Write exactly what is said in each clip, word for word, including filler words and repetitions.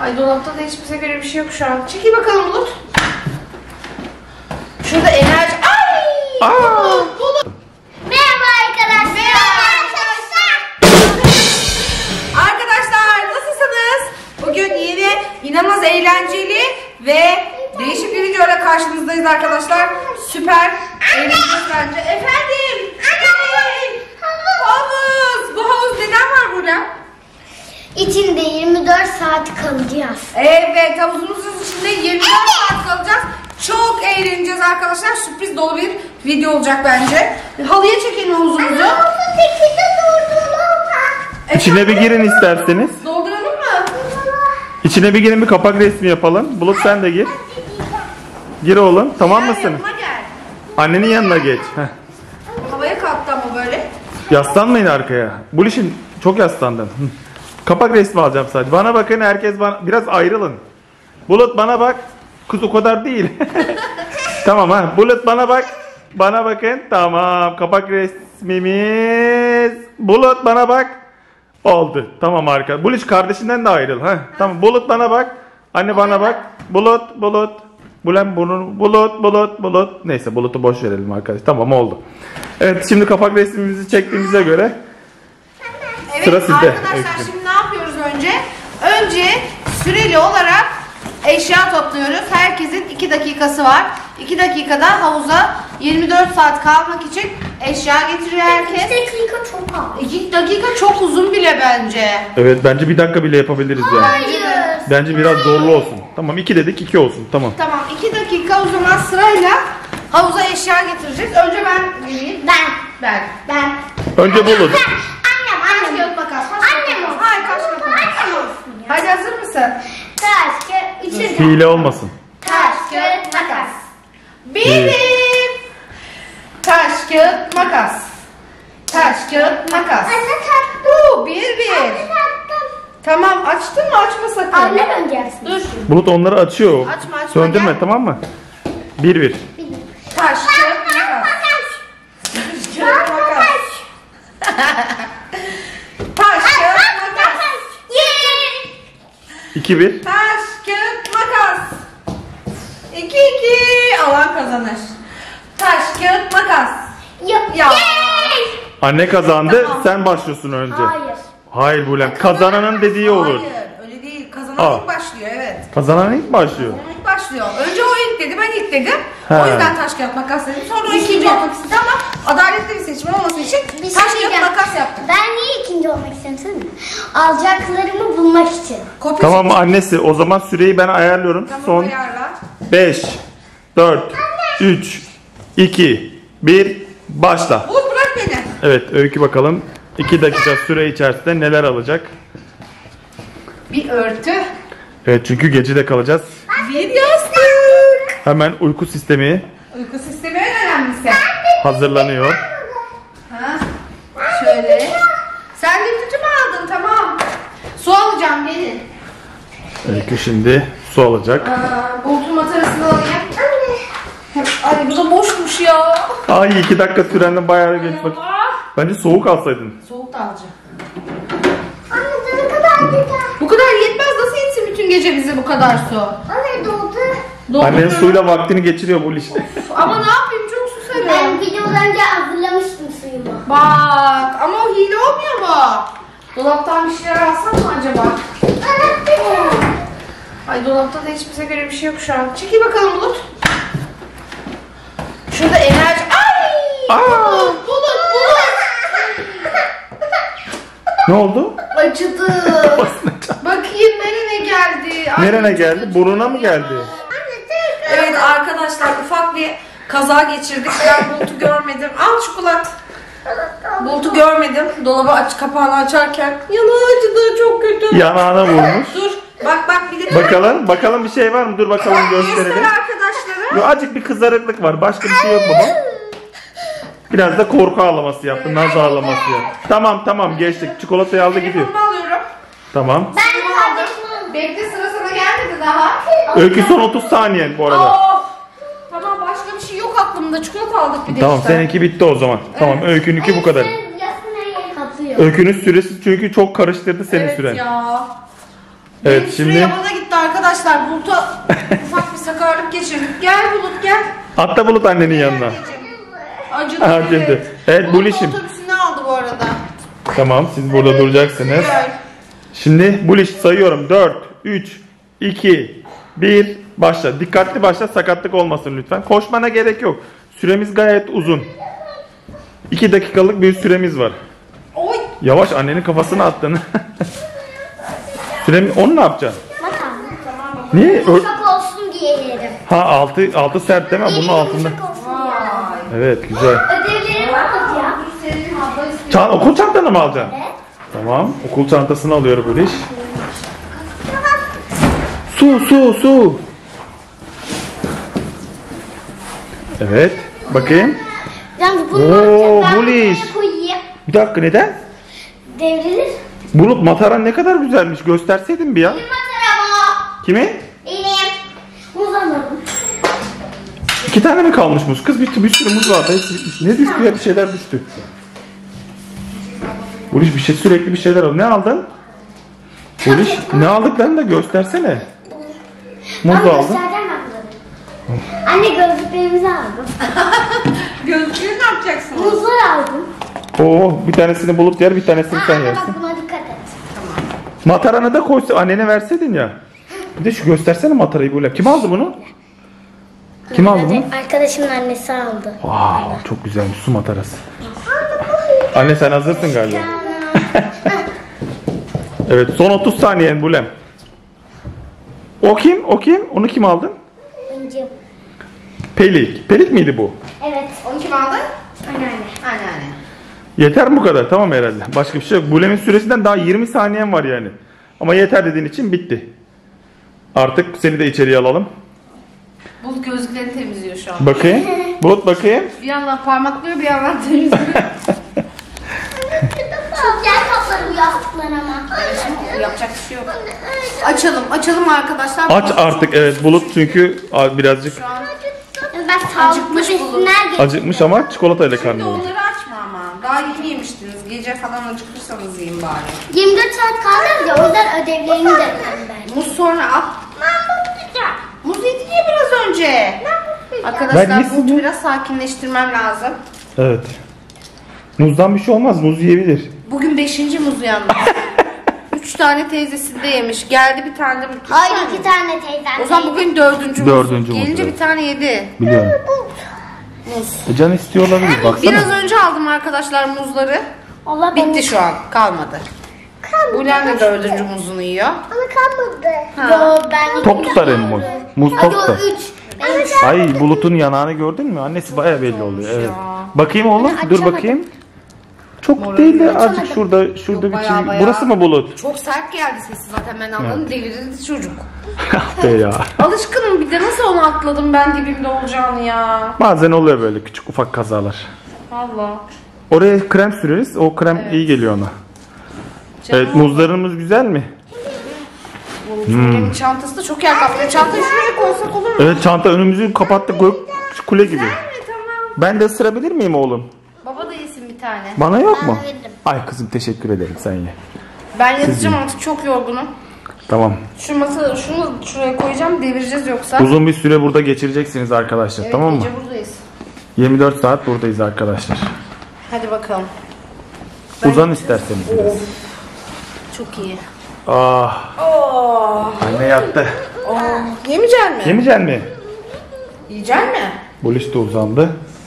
Ay dolapta da hiçbirimize göre bir şey yok şu an. Çekil bakalım Bulut. Şurada enerji... Ay! Aa! Bulut, Bulut. Merhaba arkadaşlar. Merhaba arkadaşlar. Arkadaşlar nasılsınız? Bugün yeni, inanılmaz eğlenceli ve değişik bir videoyla karşınızdayız arkadaşlar. Süper eğleneceğiz bence. Efendim? Anne! Havuz. Bu havuz neden var burada? İçinde yirmi dört saat kalacağız. Evet, havuzumuzun içinde yirmi dört saat kalacağız. Çok eğleneceğiz arkadaşlar. Sürpriz dolu bir video olacak bence. Halıya çekelim havuzumuzu. Havuzun sekizde doldurulur. İçine bir girin isterseniz. Dolduralım mı? İçine bir girin, bir kapak resmi yapalım. Bulut sen de gir. Gir oğlum. Tamam mısın? Yanıma gel. Annenin yanına geç. Heh. Havaya kalktı ama böyle. Yaslanmayın arkaya. Bu işin çok yaslandın. Hı. Kapak resmi alacağım sadece. Bana bakın, herkes bana biraz ayrılın. Bulut bana bak. Kız o kadar değil. Tamam ha. Bulut bana bak. Bana bakın. Tamam. Kapak resmimiz. Bulut bana bak. Oldu. Tamam arkadaşlar. Bulut kardeşinden de ayrıl. Ha. Tamam. Bulut bana bak. Anne bana bak. Bulut, Bulut. Bulen bunun Bulut, Bulut, Bulut. Neyse Bulut'u boş verelim arkadaşlar. Tamam oldu. Evet, şimdi kapak resmimizi çektiğimize göre Evet sıra sizde. arkadaşlar Öykü. şimdi ne yapıyoruz önce? Önce süreli olarak eşya topluyoruz. Herkesin iki dakikası var. iki dakikada havuza yirmi dört saat kalmak için eşya getiriyor herkes. iki dakika çok az. iki dakika çok uzun bile bence. Evet, bence bir dakika bile yapabiliriz yani. Hayır. Bence biraz zorlu olsun. Tamam, iki dedik, iki olsun. Tamam. Tamam, iki dakika o zaman sırayla havuza eşya getireceğiz. Önce ben geleyim. Ben. Ben. Ben. Önce Bulut. Annem, Taş annem. kağıt makas. Taş Annem kağıt olsun. makas. Hayır, taş kağıt makas. Annem olsun ya. Hadi hazır mısın? Taş, kağıt, üçüncü. Hile olmasın. Taş, kağıt, makas. Benim. Taş kağıt makas. Taş kağıt makas. Anne taktım. Bu bir bir. Anne taktım. Tamam, açtın mı? Açma sakın. Annem önce. Dur. Bulut onları açıyor. Açma, açma, Söndürme, gel. tamam mı? Bir bir. Taş kağıt makas. Taş kağıt makas. Taş kağıt makas. İki bir. Taş kağıt makas. İki iki. Alan kazanır. Taş kağıt makas. Ya. Anne kazandı. Tamam. Sen başlıyorsun önce. Hayır. Hayır Bulem. Kazananın dediği olur. Hayır, öyle değil. Kazanan Aa. ilk başlıyor, evet. Kazanan ilk başlıyor. Kazanan ilk başlıyor. Önce o ilk dedi, ben ilk dedim. He. O yüzden taş kağıt makas dedim. Sonra o ikinci olmak istedi ama adaletli bir seçim olması için Bir şey taş kağıt diyeceğim. makas yaptım. Ben niye ikinci olmak istiyorum söyleyeyim mi? Alacaklarımı bulmak için. Kopya Tamam çektim. annesi, o zaman süreyi ben ayarlıyorum. Tamam, Son ayarla. beş, dört, üç, iki, bir, başla. Bulut bırak beni. Evet, Öykü bakalım iki dakika süre içerisinde neler alacak? Bir örtü. Evet, çünkü gecede kalacağız. Bir yastık. Hemen uyku sistemi Uyku sistemi en önemlisi. hazırlanıyor. Ha, şöyle. Sen de sütü mü aldın? Tamam. Su alacağım, gelin. Öykü şimdi su alacak. Aa, Bulut'un matarasını alayım. Ay bu da boşmuş ya. Ay iki dakika sürenden bayağı geç bak. Bence soğuk alsaydın. Soğuk da alacağım. Anne sana kadar güzel. Bu kadar yetmez, nasıl yetsin bütün gece bize bu kadar su? Anne doldu. Annen Dolduruyorum. suyla vaktini geçiriyor bu işte. Ama ne yapayım, çok susadım. Ben videodan önce hazırlamıştım suyumu. Bak ama o hile olmuyor mu? Dolaptan bir şeyler alsam mı acaba? Ay dolapta da hiçbirimize göre bir şey yok şu an. Çekil bakalım Bulut. Şurada enerji... Ay! Aa! Bulut, Bulut, Bulut! Ne oldu? Acıdı. Bakayım nereye geldi? Ay, Nerene çok geldi? acıdı Burnuna mı ya. geldi? Evet arkadaşlar, ufak bir kaza geçirdik. Ben Bulut'u görmedim. Al çikolat. Bulut'u görmedim. Dolabı aç, kapağını açarken. Yanağı acıdı, çok kötü. Yanağına vurmuş. Dur. Bak bak bir de. Bakalım, bakalım bir şey var mı? Dur bakalım gösterelim. Göster arkadaşlara. Yo, azıcık bir kızarıklık var. Başka bir şey yok baba. Biraz da korku ağlaması yaptı, naz ağlaması yaptı. Tamam tamam geçtik. Çikolatayı aldı gidiyor. Telefonumu alıyorum. Tamam. Ben Telefonumu aldım. Bekle, sıra sana gelmedi daha. Öykü son otuz saniyen bu arada. Of. Tamam, başka bir şey yok aklımda. Çikolata aldık bir de Tamam, işte. seninki bitti o zaman. Tamam, Öykününki bu kadar. Yasına katıyor. Öykünün süresi çünkü çok karıştırdı senin Evet süren. ya. Evet, Benim şimdi- süre yabana gitti arkadaşlar. Bulut'a ufak bir sakarlık geçirdik. Gel Bulut gel. Atla Bulut annenin yanına. Acıdı. Acıdı. Evet, Evet, Bulut Buluş'um. otobüsünü aldı bu arada. Tamam, siz burada duracaksınız. Gel. Şimdi Buliş sayıyorum. dört, üç, iki, bir, başla. Dikkatli başla, sakatlık olmasın lütfen. Koşmana gerek yok. Süremiz gayet uzun. iki dakikalık bir süremiz var. Oy. Yavaş, annenin kafasına attın. Süremi, onu ne yapacaksın? Bakalım. Niye? Ö- Yumuşak olsun diye yerim. ha altı, altı sert değil mi? Bunun altında. Yumuşak olsun diye. Vay. Evet, güzel. Ödevlerim var ya. Senin abla istiyor. Çan- okul çantanı mı alacaksın? Tamam, okul çantasını alıyor Buliş. Su, su, su. Evet, bakayım. Yalnız bunu Oo, ne yapacağım? Ben bu iş. buraya koyayım. Bir dakika, neden? Devrilir. Bulut, mataran ne kadar güzelmiş. Gösterseydin bir ya. Benim matarama. Kimi? Benim. Muz alalım. İki tane mi kalmış muz? Kız bir, bir sürü muz vardı. Hepsi bitmiş. Ne düştü ya? Bir şeyler düştü. Buliş bir şey sürekli bir şeyler aldı. Ne aldın? Buliş ne aldıklarını da göstersene. Muz Ama da aldın. göstereceğim ben bunları. Anne gözlüklerimizi aldım. Gözlüğü ne yapacaksın? Muzlar aldım. Oo, bir tanesini Bulut yer, bir tanesini sen Anne yersin. bak buna dikkat et. Mataranı da koysa annene verseydin ya. Bir de şu göstersene matarayı böyle. Kim aldı bunu? Kim aldı bunu? Arkadaşımın annesi aldı. Wow, çok güzelmiş su matarası. Anne sen hazırsın galiba. Evet, son otuz saniyen Bulem. O kim? O kim? Onu kim aldın? İncim. Pelik. Pelik miydi bu? Evet. Onu kim aldı? Anneanne. Anneanne. Yeter mi bu kadar? Tamam herhalde. Başka bir şey yok. Bulem'in süresinden daha yirmi saniyen var yani. Ama yeter dediğin için bitti. Artık seni de içeriye alalım. Bulut gözlüklerini temizliyor şu an. Bakayım. Bulut bakayım. Bir yandan parmaklıyor bir yandan temizliyor. Çok yer kaplar bu yastıklar ama. Yapacak bir şey yok. Açalım, açalım arkadaşlar. Aç artık, evet Bulut çünkü birazcık Şu an Ben sağlıklı Acıkmış bulun. besinler getirdim. acıkmış ama çikolatayla şimdi karnı. onları açma ama. Daha yeni yemiştiniz. Gece falan acıkırsanız yiyin bari. yirmi dört saat kaldı ya o yüzden ödevlerini de yapıyorum ben. Muz sonra al. Muz yedin ya biraz önce. Ben Arkadaşlar yesin Bulut'u ya. biraz sakinleştirmem lazım. Evet. Muzdan bir şey olmaz. Muz yiyebilir. Bugün beşinci muz yalnız. Üç tane teyzesi de yemiş. Geldi bir tane de bu. Hayır iki tane teyzem. O zaman bugün dördüncü, Dördüncü muz. muz, Gelince evet. bir tane yedi. Biliyorum. Muz. E can istiyor olabilir. Baksana. Biraz önce aldım arkadaşlar muzları. Allah Bitti şu an. Kalmadı. Bulen de dördüncü muzunu yiyor. Ama kalmadı. Ha. Yo ben Top tutar hem muz. Muz top tutar. Yo üç. Benim Ay Bulut'un yanağını gördün mü? Annesi baya belli oluyor. Evet. ya. Bakayım oğlum. Anne, Dur açamadım. bakayım. Çok Moralim değil de açamadım. azıcık şurada şurada Yok, bir bayağı çizik. bayağı. Burası mı Bulut? Çok sert geldi sesi zaten ben anladım. Devirildi çocuk. Ah be ya. Alışkınım bir de nasıl onu atladım ben dibimde olacağını ya. Bazen oluyor böyle küçük ufak kazalar. Valla. Oraya krem süreriz. O krem iyi geliyor ona. Evet, muzlarımız güzel mi? Benim çantası da çok yer kaplıyor. Çantayı şuraya koysak olur mu? Evet, çanta önümüzü kapattık. Gök kule gibi. Evet, tamam. Ben de ısırabilir miyim oğlum? Baba da yesin bir tane. Bana yok mu? Ben veririm. Ay kızım teşekkür ederim, sen ye. Ben yatacağım artık çok yorgunum. Tamam. Şu masa şunu şuraya koyacağım devireceğiz yoksa. Uzun bir süre burada geçireceksiniz arkadaşlar, Evet, tamam mı? gece buradayız. yirmi dört saat buradayız arkadaşlar. Hadi bakalım. Uzan isterseniz biraz. Çok iyi. Ah, Oh. anne yattı. Oh. Yemeyecek mi? Yemeyecek mi? Yiyecek mi? Buliş de uzandı.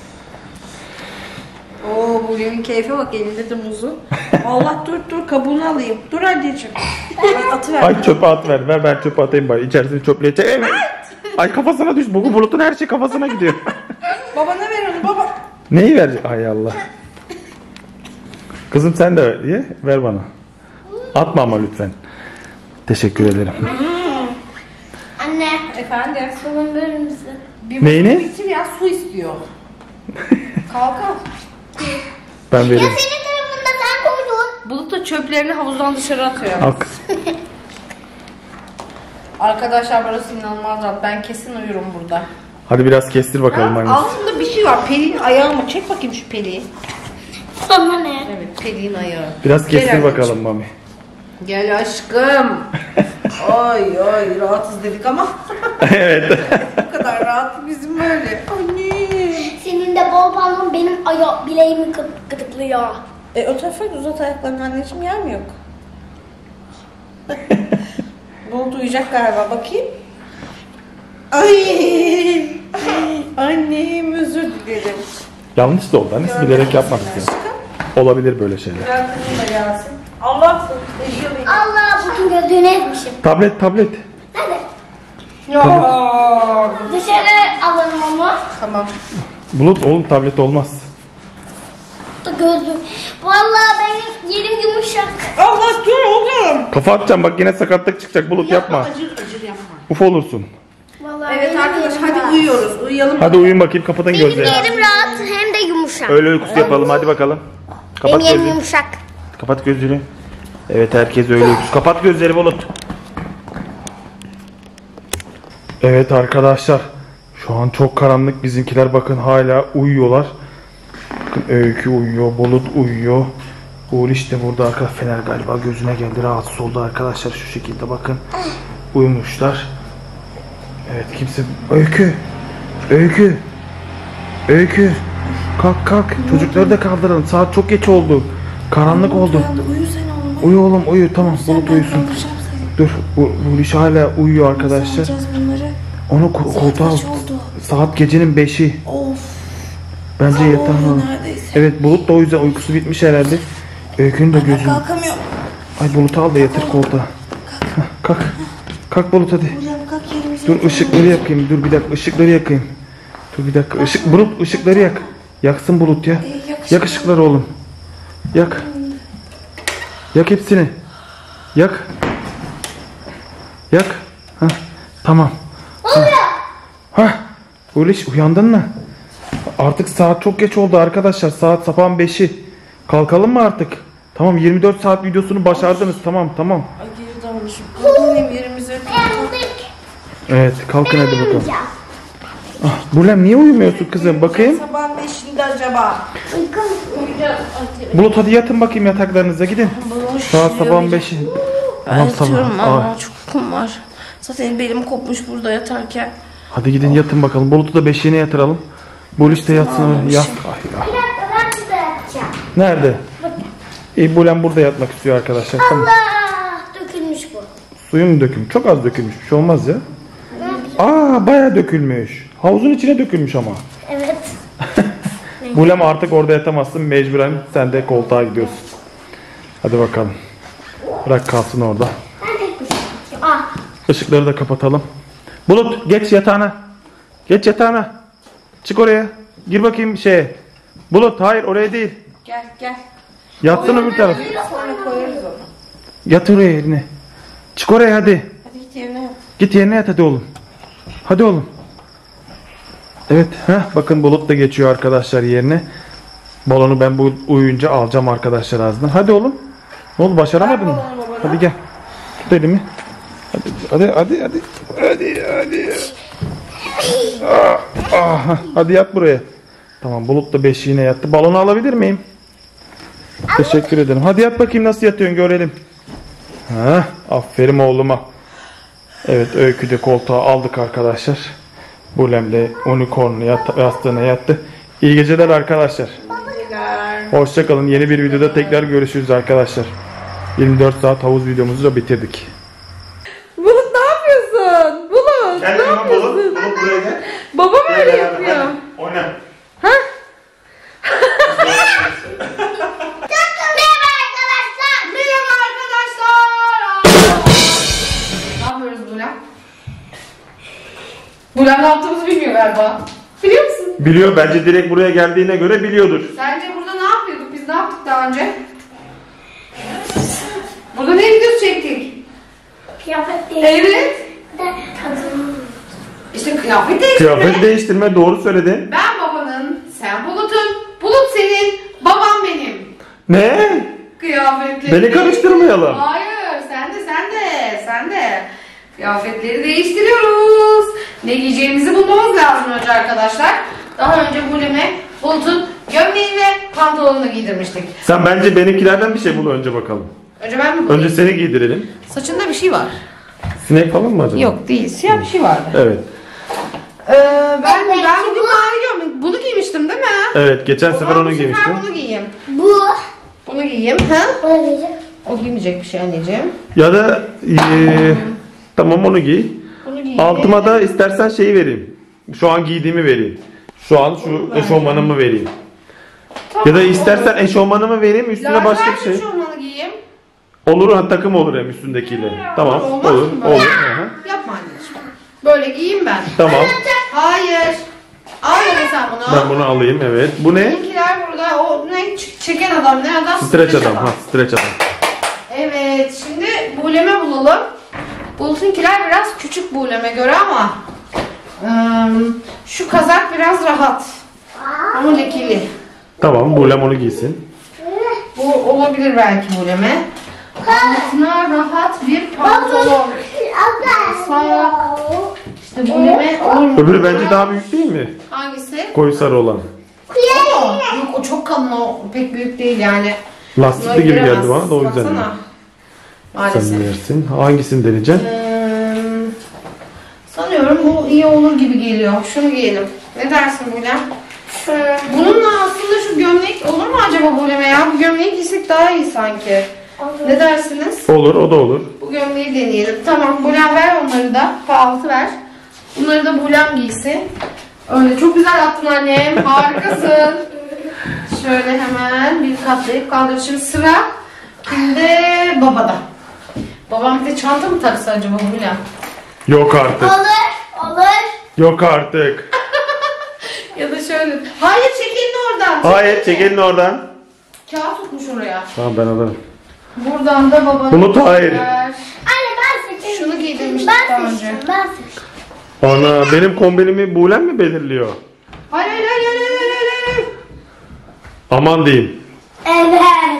Oo, bu yemin keyfe bak elinde de muzu. Allah dur dur kabuğunu alayım. Dur anneciğim. Ay, atıver. Ay çöpe at ver. Ver ben çöpe atayım bari. İçerisini çöpleye çek. Evet. Ay kafasına düş. Bu Bulut'un her şey kafasına gidiyor. Babana ver onu baba. Neyi verecek? Ay Allah. Kızım sen de ye. Ver bana. Atma ama lütfen. Teşekkür ederim. Anne. Efendim. Sunum verir misin? Bir Neyini? muzu bitir ya su istiyor. Kalk kalk. Ben Ya veririm. senin tarafında sen koydun. Bulut da çöplerini havuzdan dışarı atıyor. Al kızım. Arkadaşlar burası inanılmaz rahat. Ben kesin uyurum burada. Hadi biraz kestir bakalım annesi. Altında bir şey var. Pelin ayağı mı? Çek bakayım şu peliği. Sana ne? Evet Pelin ayağı. Biraz Gel kestir anneciğim. bakalım mami. Gel aşkım. Ay ay rahatız dedik ama. Evet. Bu kadar rahat bizim böyle. Anne. Senin de bol balon benim aya bileğimi gı- gıdıklıyor. E o tarafa uzat ayaklarını anneciğim, yer mi yok? Bulut uyuyacak galiba, bakayım. Ay. Annem özür dilerim. Yanlış da oldu. Annesi bilerek yapmadık ya. Olabilir böyle şeyler. Biraz da gelsin. Allah eşiyor beni. Allah bugün gördüğünü etmişim. Tablet tablet. Hadi Ya. dışarı alalım onu. Tamam. Bulut oğlum tablet olmaz. Da gözlük. Vallahi benim yerim yumuşak. Allah dur oğlum. Kafa atacağım bak, yine sakatlık çıkacak Bulut, yapma. Acır acır yapma. Uf olursun. Vallahi Evet benim arkadaşlar yerim hadi rahat. uyuyoruz. Uyuyalım. Hadi uyuyun bakayım, kapatın Benim gözlerini. yerim rahat hem de yumuşak. Öğle uykusu yapalım hadi bakalım. Benim Kapat yerim gözünü. yumuşak. Kapat gözünü. Evet herkes öğle uykusu. Kapat gözleri Bulut. Evet arkadaşlar. Şu an çok karanlık. Bizimkiler bakın hala uyuyorlar. Bakın Öykü uyuyor. Bulut uyuyor. Uğur işte burada arka fener galiba gözüne geldi. Rahatsız oldu arkadaşlar. Şu şekilde bakın. Uyumuşlar. Evet kimse... Öykü. Öykü. Öykü. Kalk kalk. Çocukları da kaldıralım. Saat çok geç oldu. Karanlık oldu. Uyu sen oğlum. Uyu oğlum uyu. Tamam Bulut uyusun. Dur. Bu, bu iş hala uyuyor arkadaşlar. bunları. Onu ko- koltuğa al. kaç oldu? Saat gecenin beşi. Of. Bence Sabah yatağına oldu al. neredeyse. Evet Bulut da o yüzden uykusu bitmiş herhalde. Öykünün de gözü. Kalkamıyorum. Ay Bulut'u al da yatır koltuğa. Hah, kalk. Kalk Bulut hadi. Hocam kalk yerimize. Dur ışıkları yakayım. Dur bir dakika ışıkları yakayım. Dur bir dakika. Işık Bulut ışıkları yak. Yaksın Bulut ya. yak Yak ışıkları oğlum. Yak. Yak hepsini. Yak. Yak. Hah. Tamam. Hah. Uliş uyandın mı? Artık saat çok geç oldu arkadaşlar. Saat sabahın beşi. Kalkalım mı artık? Tamam yirmi dört saat videosunu başardınız. Tamam tamam. Ay geri dalmışım. Kalkalım yerimize. Evet kalkın hadi bakalım. Ah, Bulem niye uyumuyorsun kızım? Bakayım. Sabahın beşinde acaba. Uyuyacağız. Bulut hadi yatın bakayım yataklarınıza gidin. Saat sabahın beşi. Tamam Yatıyorum sabah. ama Aa, çok uykum var. Zaten belim kopmuş burada yatarken. hadi gidin yatın bakalım. Bulut'u da beşiğine yatıralım. Bulut da yatsın. Yat. Ay, ay. Bir dakika ben burada yatacağım. Nerede? İyi Bulem burada yatmak istiyor arkadaşlar. Tamam. Allah dökülmüş bu. Suyu mu dökülmüş? Çok az dökülmüş. Bir şey olmaz ya. Aa bayağı dökülmüş. Havuzun içine dökülmüş ama. Evet. Bulem artık orada yatamazsın. Mecburen sen de koltuğa gidiyorsun. Hadi bakalım. Bırak kalsın orada. Ben tek başıma yatacağım. Ah. Işıkları da kapatalım. Bulut geç yatağına. Geç yatağına. Çık oraya. Gir bakayım şeye. Bulut hayır oraya değil. Gel gel. Yatsın öbür taraf. Sonra koyarız onu. Yat oraya eline. Çık oraya hadi. Hadi git yerine yat. Git yerine yat hadi oğlum. Hadi oğlum. Evet. Heh, bakın Bulut da geçiyor arkadaşlar yerine. Balonu ben bu uyuyunca alacağım arkadaşlar ağzından. Hadi oğlum. Ne oldu başaramadın mı? Hadi gel. Tut elimi. Hadi hadi hadi. Hadi hadi. Ah, ah, hadi yat buraya. Tamam Bulut da beşiğine yattı. Balonu alabilir miyim? Teşekkür ederim. Hadi yat bakayım nasıl yatıyorsun görelim. Ha, aferin oğluma. Evet Öykü de koltuğa aldık arkadaşlar. Bulem de unicorn'u yat, yastığına yattı. İyi geceler arkadaşlar. Hoşçakalın. Yeni bir videoda tekrar görüşürüz arkadaşlar. yirmi dört saat havuz videomuzu da bitirdik. Bulut ne yapıyorsun? Bulut Gel ne Bulut, yapıyorsun? Bulut buraya gel. Babam öyle yapıyor. Oyna. Merhaba arkadaşlar. Merhaba arkadaşlar. Ne yapıyoruz Bulem? Bulem ne yaptığımızı bilmiyor galiba. Biliyor musun? Biliyor bence direkt buraya geldiğine göre biliyordur. Sence burada ne yapıyorduk? Biz ne yaptık daha önce? Burada ne videosu çektik? Kıyafet değil. Evet. De tadım. İşte kıyafet değiştirme. Kıyafet değiştirme doğru söyledin. Ben babanın, sen Bulut'un, Bulut senin, babam benim. Ne? Kıyafetleri. Beni karıştırmayalım. Hayır, sen de sen de, sen de. Kıyafetleri değiştiriyoruz. Ne giyeceğimizi bulmamız lazım önce arkadaşlar. Daha önce Bulem'e Bulut'un gömleği ve pantolonunu giydirmiştik. Sen bence benimkilerden bir şey bul önce bakalım. Önce ben mi bulayım? Önce seni giydirelim. Saçında bir şey var. Sinek falan mı acaba? Yok değil. Siyah bir şey vardı. Evet. Ee, ben ben bugün mavi gömlek. Bunu giymiştim değil mi? Evet, geçen O sefer zaman onu bu sefer giymiştim. bunu giyeyim. Bu. Bunu giyeyim. Ha? Buna diyecek. O giymeyecek bir şey anneciğim. Ya da eee, tamam onu giy. Bunu giyeyim. Altıma da istersen şeyi vereyim. Şu an giydiğimi vereyim. Şu an şu eşofmanımı vereyim. Tamam. Ya da istersen eşofmanımı vereyim, üstüne başka bir şey. Lacivert giyeyim. Olur, ha, takım olur hem üstündekiyle. Tamam, Olmaz olur, mı böyle? olur. Hı hı. Yapma anneciğim. Böyle giyeyim ben. Tamam. Hayır. Al ya sen bunu. Ben bunu alayım, evet. Bu ne? Benimkiler burada. O ne? Ç- Çeken adam. Ne adam? Streç adam. Ha, streç adam. Evet. Şimdi buleme bulalım. Bulut'unkiler biraz küçük buleme göre ama ım, şu kazak biraz rahat. Ama lekeli. Tamam, Bulem onu giysin. Bu olabilir belki buleme. Altına rahat bir pantolon. Sağ. İşte buleme olur mu? Öbürü bence daha büyük değil mi? Hangisi? Koyu sarı olan. O. Yok o çok kalın, o pek büyük değil yani. Lastikli gibi geldi bana da o yüzden. Baksana. Sen Maalesef. bilirsin. Hangisini deneyeceksin? Ee, sanıyorum bu iyi olur gibi geliyor. Şunu giyelim. Ne dersin Bulem? Bununla aslında şu gömlek olur mu acaba Bulem'e ya? Bu gömleği giysek daha iyi sanki. Ne dersiniz? Olur, o da olur. Bu gömleği deneyelim. Tamam Bulem ver onları da. Altı ver. Bunları da Bulem giysin. Öyle çok güzel attın annem. Harikasın. Şöyle hemen bir katlayıp kaldır. Şimdi sıra kimde? Babada. Babam bir de çanta mı taksa acaba Bulem? Yok artık. Olur. Olur. Yok artık. Ya da şöyle. Hayır çek elini oradan. Hayır, çek elini oradan. Kağıt tutmuş oraya. Tamam, ben alırım. Buradan da babanın. Bulut, hayır. Anne ben seçeyim. Şunu giydirmiştik daha Ben önce. seçtim. Ben seçtim. Ana, benim kombinimi Bulem mi belirliyor? Hayır hayır hayır hayır hayır hayır. Aman diyeyim. Evet.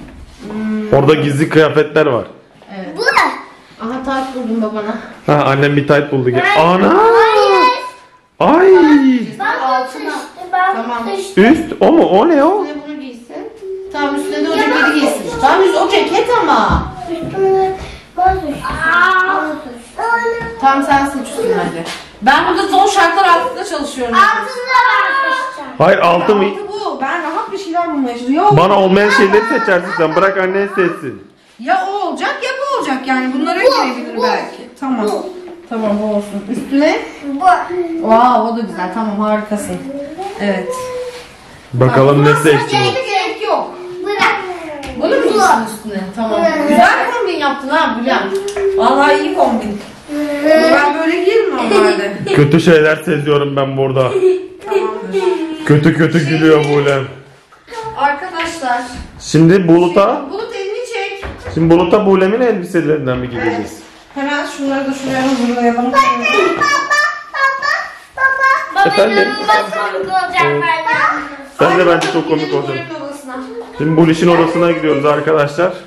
Orada gizli kıyafetler var. Evet. Bu. Aha taht buldum babana. Ha, annem bir tayt buldu. Ana! Hayır. Ay! Ben Altına. seçtim. Ben Tamam. seçtim. Üst o mu? O ne o? Üstüne bunu giysin. Tamam üstüne de o ceketi giysin. Tamam üst o ceket ama. Üstümde ben seçtim. Ben seçtim. Tamam sen seç üstüne hadi. Ben burada zor şartlar altında çalışıyorum. Altında ben seçeceğim. Hayır, altı mı? Altı bu. Ben rahat bir şeyler bulmaya çalışıyorum. Bana olmayan şeyleri seçersin sen. Bırak annen seçsin. Ya o olacak ya bu olacak yani bunlara girebilir belki. Tamam. Tamam bu olsun. Üstüne. Bu. Wow o da güzel. Tamam harikasın. Evet. Bakalım ne Bundan seçti sonra bu. gerek yok. Bırak. Bunu mu giysin üstüne? Tamam. Güzel kombin yaptın ha Bülent. Vallahi iyi kombin. Bunu ben böyle giyerim normalde. Kötü şeyler seziyorum ben burada. Tamamdır. Kötü kötü gülüyor Bulem. Arkadaşlar. Şimdi Bulut'a, Bulut elini çek. şimdi Bulut'a Bulem'in elbiselerinden mi gideceğiz? Hemen şunları da şuraya hazırlayalım. Baba, baba, baba. Baba Efendim? inanılmaz komik olacak bence. Sen de Ay, bence bakalım, çok komik gidelim olacaksın. Bulem'in odasına. Şimdi Buluş'un odasına gidiyoruz arkadaşlar. Aa!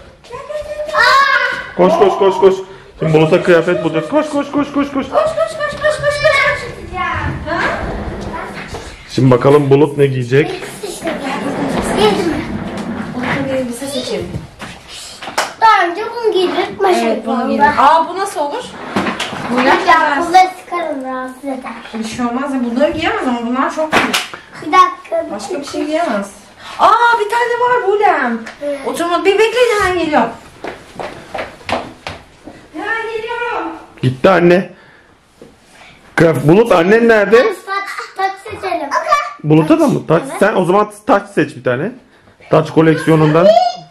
Koş koş koş koş. Şimdi Bulut'a kıyafet bulacağız. Koş koş koş koş koş. Koş koş koş koş koş koş. Ha? Şimdi bakalım Bulut ne giyecek? Bulut'a bir elbise seçelim. Daha önce bunu giydirip maşa Evet bunu yapalım. giyelim. Aa bu nasıl olur? Bulem Ya giyemez. bunları sıkarım rahatsız eder. Bir şey olmaz ya bunları giyemez ama bunlar çok büyük. Bir dakika. Başka bir şey giyemez. Aa bir tane var Bulem. Oturma bir bekleyin hemen geliyorum. Hemen geliyorum. Gitti anne. Kıyaf- Bulut annen nerede? Taç, taç seçelim. Bulut'a da mı? Taç, sen o zaman taç seç bir tane. Taç koleksiyonundan.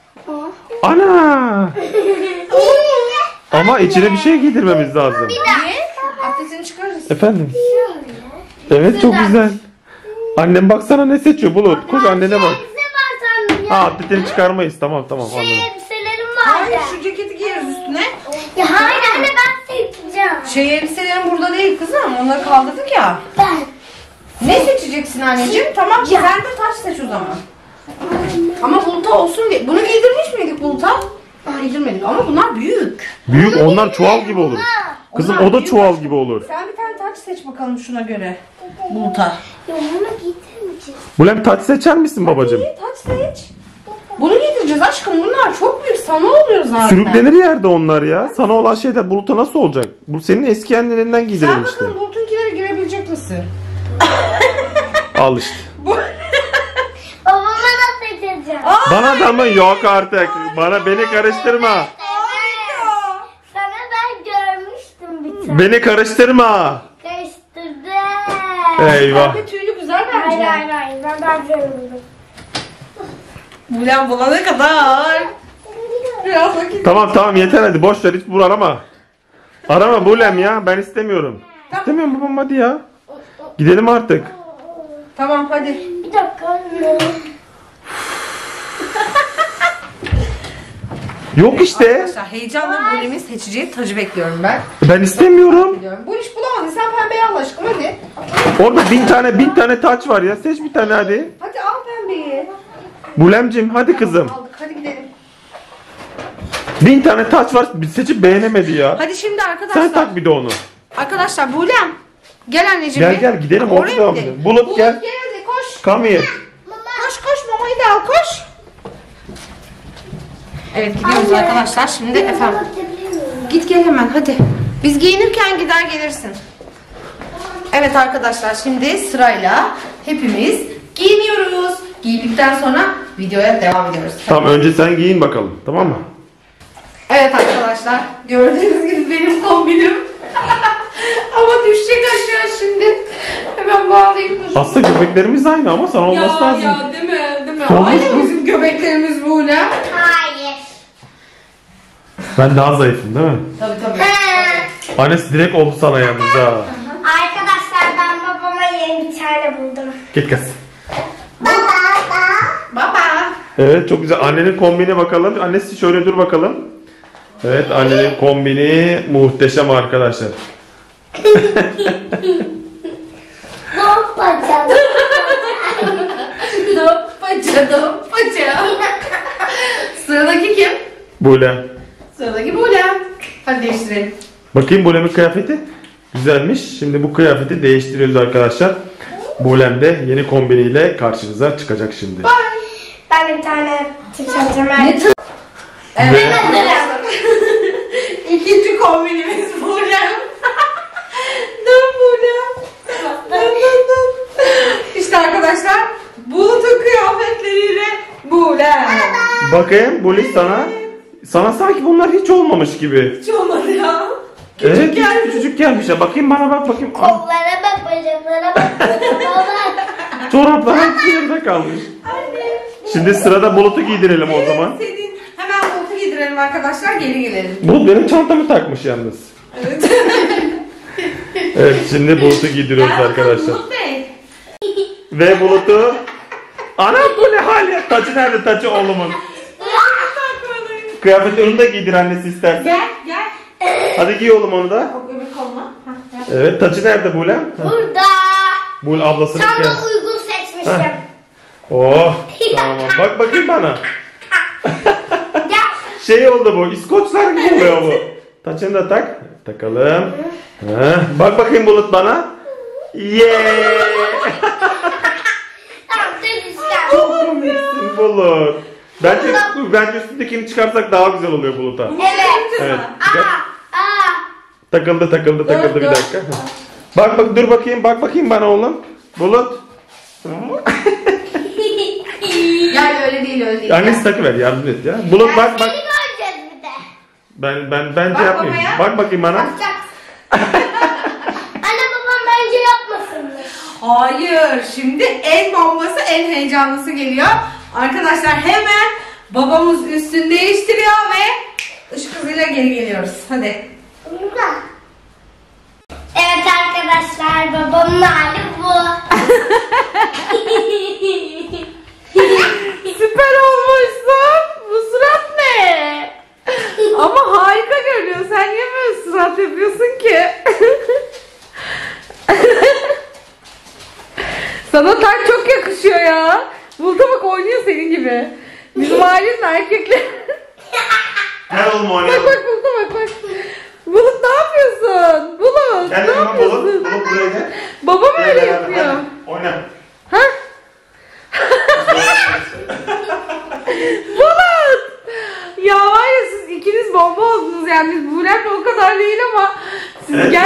Ana! Ama içine bir şey giydirmemiz lazım. Niye? Atletini çıkarırız. Efendim? Evet çok güzel. Annem baksana ne seçiyor Bulut. Koş annene bak. Elbise var sandım ya. Ha, atletini çıkarmayız. Tamam tamam Şey anladım. elbiselerim Hayır vardı. şu ceketi giyeriz üstüne. Ya hayır anne ben seçeceğim. Şey elbiselerin burada değil kızım. Onları kaldırdık ya. Ben. Ne seçeceksin anneciğim? Tamam sen de taç seç o zaman. Ama Bulut'a olsun diye. Bunu giydirmiş miydik Bulut'a? Giydirmedik ama bunlar büyük. Büyük onlar çuval gibi olur. Kızım o da çuval gibi olur. Sen bir tane taç seç bakalım şuna göre. Bulut'a. Ya bunu giydirmeyeceğiz. Bulem taç seçer misin babacığım? İyi taç seç. Bunu giydireceğiz aşkım. Bunlar çok büyük. Sana oluyor zaten. Sürüklenir yerde onlar ya. Sana olan şeyler Bulut'a nasıl olacak? Bu senin eski annelerinden Sen giydirelim işte. bakalım Bulut'unkilere girebilecek misin? Al işte. Bu... Babama nasıl seçeceğim? Bana da mı? Yok artık. Bana beni karıştırma. Harika. Sana ben görmüştüm bir tane. Beni karıştırma. Karıştırdım. Eyvah. Pembe tüylü güzel bence. Hayır hayır hayır ben daha güzel buldum. Bulen bulana kadar. Biraz vakit. Tamam tamam yeter hadi boş ver hiç bul arama. Arama Bulem ya ben istemiyorum. Tamam. İstemiyorum babam hadi ya. Gidelim artık. Tamam hadi. Bir dakika. Yok işte. Arkadaşlar heyecanla Bulem'in seçeceği tacı bekliyorum ben. Ben istemiyorum. Biliyorum. Bu iş bulamadın. Sen pembeyi al aşkım hadi. Orada bin tane bin tane taç var ya. Seç bir tane hadi. Hadi al pembeyi. Bulemcim hadi kızım. Aldık hadi gidelim. Bin tane taç var seçip beğenemedi ya. Hadi şimdi arkadaşlar. Sen tak bir de onu. Arkadaşlar Bulem. Gel anneciğim. Gel gel gidelim Oraya orada devam gidelim. edelim. Bulut Bulut gel. gel hadi koş. Come here. Koş koş mamayı da al koş. Evet gidiyoruz Anne. arkadaşlar. Şimdi efendim. Git gel hemen hadi. Biz giyinirken gider gelirsin. Evet arkadaşlar şimdi sırayla hepimiz giyiniyoruz. Giyindikten sonra videoya devam ediyoruz. Tamam önce sen giyin bakalım tamam mı? Evet arkadaşlar gördüğünüz gibi benim kombinim. Ama düşecek aşağı şimdi. Hemen bağlayayım. dur. Aslında göbeklerimiz aynı ama sana olması Ya lazım. ya değil mi? Değil mi? Olmuş Aynı mu? bizim göbeklerimiz bu ne? Hayır. Ben daha zayıfım değil mi? Tabii tabii. Ha. Annesi direkt oldu sana yalnız ha. Arkadaşlar ben babama yeni bir tane buldum. Git kız. Baba baba. Baba. Evet çok güzel. Annenin kombine bakalım. Annesi şöyle dur bakalım. Evet annenin kombini muhteşem arkadaşlar. Ne yapacağım? Doppaca doppaca. Sıradaki kim? Böyle. Sıradaki Bulem. Hadi değiştirelim. Bakayım Bulem'in kıyafeti. Güzelmiş. Şimdi bu kıyafeti değiştiriyoruz arkadaşlar. Bulem de yeni kombiniyle karşınıza çıkacak şimdi. Ben bir tane tişörtüm Ne var. tı- Evet. Hazırım. İkinci kombinimiz Bulem. Dön Bulem. Dön dön dön. İşte arkadaşlar Bulut'un kıyafetleriyle Bulem. Bakayım Bulis sana. Sana sanki bunlar hiç olmamış gibi. Hiç olmadı ya. Evet Küçük gelmiş. küçücük gelmiş ya. Bakayım bana bak bakayım. Aa, Kollara bak, bacaklara bak, bacaklara bak. çoraplar hepsi yerinde kalmış. Anne. Şimdi sırada Bulut'u giydirelim o zaman. Senin hemen Bulut'u giydirelim arkadaşlar. Geri gelelim. Bulut benim çantamı takmış yalnız. Evet. Evet şimdi Bulut'u giydiriyoruz Gel bakalım arkadaşlar. Bulut Bey. Ve Bulut'u... Ana bu ne hal ya? Tacı nerede tacı oğlumun? Kıyafet önünde giydir annesi istersen. Gel gel. Hadi giy oğlum onu da. Yok öbür koluna. Hah, gel. Evet tacı nerede Bulem? Burada. Bul ablasının Tam da kıyafeti. uygun seçmiştim. Heh. Oh tamam bak bakayım bana. Gel. Şey oldu bu İskoçlar gibi oluyor bu. Taçını da tak. Takalım. Heh, bak bakayım Bulut bana. Yeah. Tamam, dönüşeceğim. Çok komiksin Bulut. Bence, bence üstündekini çıkarsak daha güzel oluyor Bulut'a. Evet. Evet. Aa, aa. Takıldı takıldı takıldı Dur, bir dur. dakika. Bak bak dur bakayım bak bakayım bana oğlum. Bulut. Gel öyle değil öyle değil. Annesi takıver yardım et ya. Bulut bak bak. Seni göreceğiz bir de. Ben ben bence Bak yapmayayım. babaya. Bak bakayım bana. Bakacağız. Anne babam bence yapmasınlar. Hayır. Şimdi en bombası en heyecanlısı geliyor. Arkadaşlar hemen babamız üstünü değiştiriyor ve ışık hızıyla geri geliyoruz. Hadi. Evet arkadaşlar, babamın hali bu. Süper olmuşsun. Bu surat ne? Ama harika görünüyor. Sen niye böyle surat yapıyorsun ki? Sana tak çok yakışıyor ya. Bulut'a bak oynuyor senin gibi. Bizim ailenin erkekleri. Gel oğlum Bak oynayalım. bak Bulut'a bak bak. Bulut ne yapıyorsun? Bulut Gel ne yanıma Bulut. yapıyorsun? Bulut buraya gel. Babam Gel, öyle gel, gel, yapıyor. hadi. Oyna. Ha?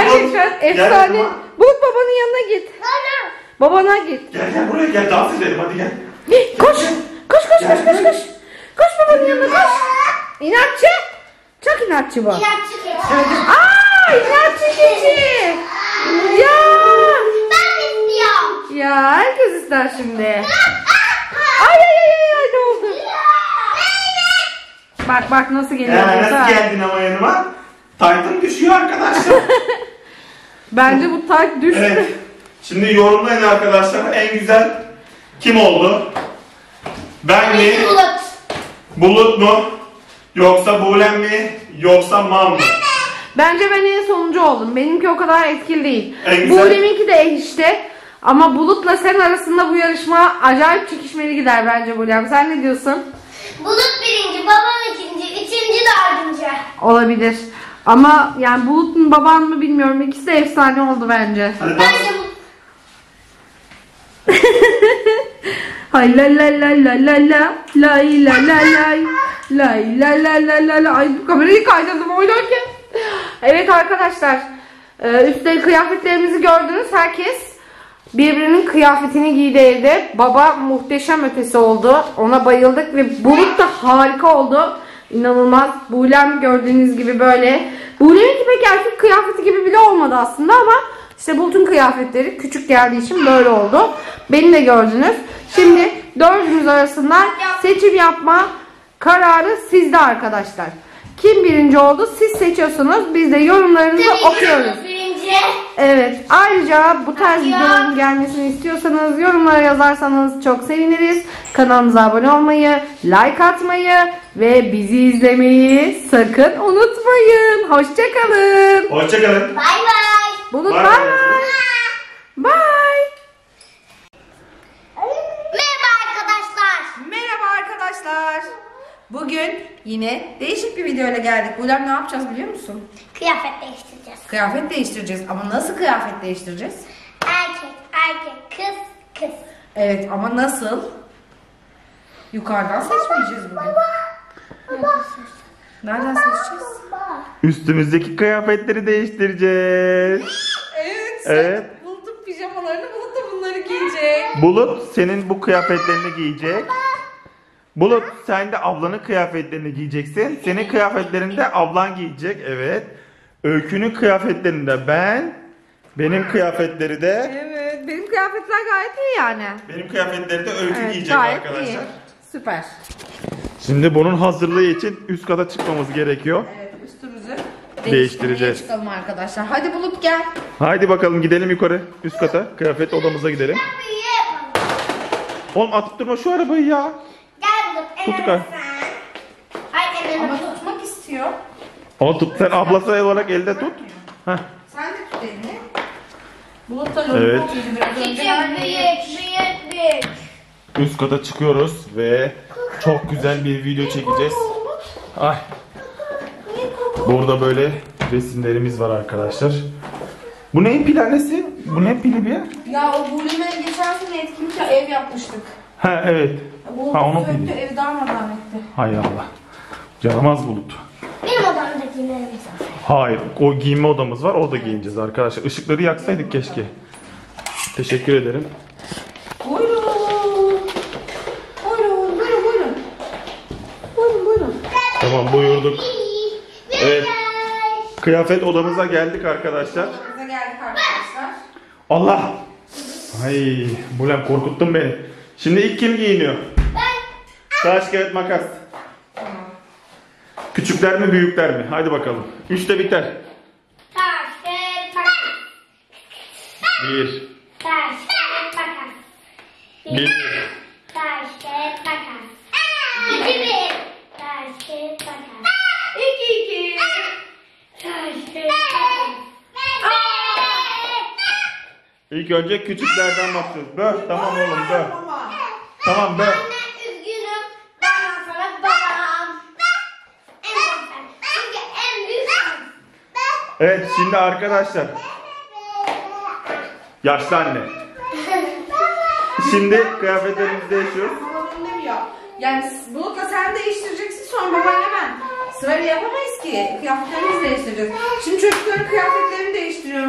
Gerçekten Gel efsane. yanıma. Bulut babanın yanına git. Babana git. Gel gel buraya gel, dans edelim hadi gel. Koş. Koş koş koş koş koş. Koş babanın yanına koş. İnatçı. Çok inatçı bu. İnatçı keçi. Aa, inatçı keçi. Ya. Ben istiyorum. Ya herkes ister şimdi. Ay ay ay ay ay, ne oldu? Bak bak nasıl geliyor. Ee, burada. nasıl geldin ama yanıma? Titan düşüyor arkadaşlar. Bence bu tayt düştü. Evet. Şimdi yorumlayın arkadaşlar, en güzel kim oldu? Ben mi? Bulut. Bulut mu? Yoksa Buğlem mi? Yoksa Mam mı? Bence ben en sonuncu oldum. Benimki o kadar etkili değil. En güzel. Buğlem'inki de işte. Ama Bulut'la sen arasında bu yarışma acayip çekişmeli gider bence Buğlem. Sen ne diyorsun? Bulut birinci, babam ikinci, üçüncü, dördüncü. Olabilir. Ama yani Bulut'un baban mı bilmiyorum. İkisi de efsane oldu bence. Hadi dans. Bence bu. Hay la la la la la la lay la la lay lay la la la la la. Ay bu kamerayı kaydırdım oynarken. Evet arkadaşlar, e, üstleri kıyafetlerimizi gördünüz. Herkes birbirinin kıyafetini giydi evde. Baba muhteşem ötesi oldu. Ona bayıldık ve Bulut da harika oldu. İnanılmaz. Buğlem gördüğünüz gibi böyle. Buğlem'inki pek erkek kıyafeti gibi bile olmadı aslında ama işte Bulut'un kıyafetleri küçük geldiği için böyle oldu. Beni de gördünüz. Şimdi dördümüz arasından seçim yapma kararı sizde arkadaşlar. Kim birinci oldu siz seçiyorsunuz. Biz de yorumlarınızı Tabii ki okuyoruz. birinci. Evet, ayrıca bu tarz videoların gelmesini istiyorsanız yorumlara yazarsanız çok seviniriz. Kanalımıza abone olmayı, like atmayı ve bizi izlemeyi sakın unutmayın. Hoşçakalın. Hoşçakalın. Bay bay. Bulut Bye bay bye. bay. Bye. Merhaba arkadaşlar. Merhaba arkadaşlar. Bugün yine değişik bir videoyla geldik. Buğlem ne yapacağız biliyor musun? Kıyafet değiştireceğiz. Kıyafet değiştireceğiz. Ama nasıl kıyafet değiştireceğiz? Erkek, erkek, kız, kız. Evet ama nasıl? Yukarıdan seçmeyeceğiz bugün. Nereden seçeceğiz? Üstümüzdeki kıyafetleri değiştireceğiz. Evet. Evet. Bulut'un pijamalarını, Bulut da bunları giyecek. Bulut senin bu kıyafetlerini giyecek. Bulut sen de ablanın kıyafetlerini giyeceksin. Senin kıyafetlerini de ablan giyecek. Evet. Öykünün kıyafetlerini de ben. Benim kıyafetleri de. Evet. Benim kıyafetler gayet iyi yani. Benim kıyafetleri de Öykü Evet, giyecek gayet arkadaşlar. iyi. Süper. Şimdi bunun hazırlığı için üst kata çıkmamız gerekiyor. Evet, üstümüzü Değiştireceğiz. çıkalım arkadaşlar. Hadi Bulut gel. Haydi bakalım gidelim yukarı üst kata. Kıyafet odamıza gidelim. Oğlum atıp durma şu arabayı ya. Gel Bulut. Tut evet kay. sen. Ay evet. Ama tutmak istiyor. O tut sen ablası olarak elde tut. Heh. Sen de tut elini. Bulut da Evet. lollipop yedi biraz önce. Küçük, Ben de yedim. büyük, büyük, büyük. Üst kata çıkıyoruz ve çok güzel bir video çekeceğiz. Ay. Burada böyle resimlerimiz var arkadaşlar. Bu neyin pil annesi? Bu ne pili bir? Ya o Buğlem'e geçen sene etkinlikte ev yapmıştık. Ha evet. Bulut Ha onun söktü, pili. evi darmadan etti. Hay Allah. Yaramaz Bulut. Benim odamdakilerimiz var. Hayır. O giyinme odamız var. Orada giyineceğiz arkadaşlar. Işıkları yaksaydık keşke. Teşekkür ederim. Buyurun. Buyurun, buyurun, buyurun. Buyurun, buyurun. Tamam buyurduk. Evet. Kıyafet odamıza geldik arkadaşlar. Bize geldik arkadaşlar. Allah! Ay, Bulem korkuttun beni. Şimdi ilk kim giyiniyor? Taş, kağıt, makas. Küçükler mi, büyükler mi? Hadi bakalım. Üçte biter. Taş, kağıt, makas. Bir. Taş, kağıt, makas. Bir. Taş, kağıt, makas. İki bir. Taş, kağıt, makas. İki iki. Taş, kağıt, makas. İlk önce küçüklerden başlıyoruz. Bö, tamam oğlum bö. Tamam bö. Anne üzgünüm. Benden sonra babam. En son sen. Çünkü en büyük sen. Evet şimdi arkadaşlar. Yaşlı anne. Şimdi kıyafetlerimizi değişiyoruz. Babanın demiyor. Yani Bulut'la sen değiştireceksin sonra babayla ben. Sırayla yapamayız ki. Kıyafetlerimizi değiştireceğiz. Şimdi çocukların kıyafetlerini değiştiriyoruz.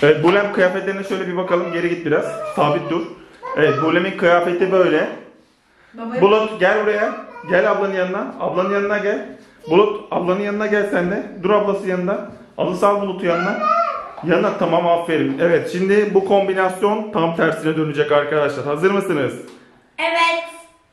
Evet, Bulem kıyafetlerine şöyle bir bakalım. Geri git biraz. Sabit dur. Evet, Bulem'in kıyafeti böyle. Babaya- Bulut gel buraya. Gel ablanın yanına. Ablanın yanına gel. Bulut ablanın yanına gel sen de. Dur ablası yanında. Alısı al Bulut'u yanına. Yanına, tamam, aferin. Evet, şimdi bu kombinasyon tam tersine dönecek arkadaşlar. Hazır mısınız? Evet.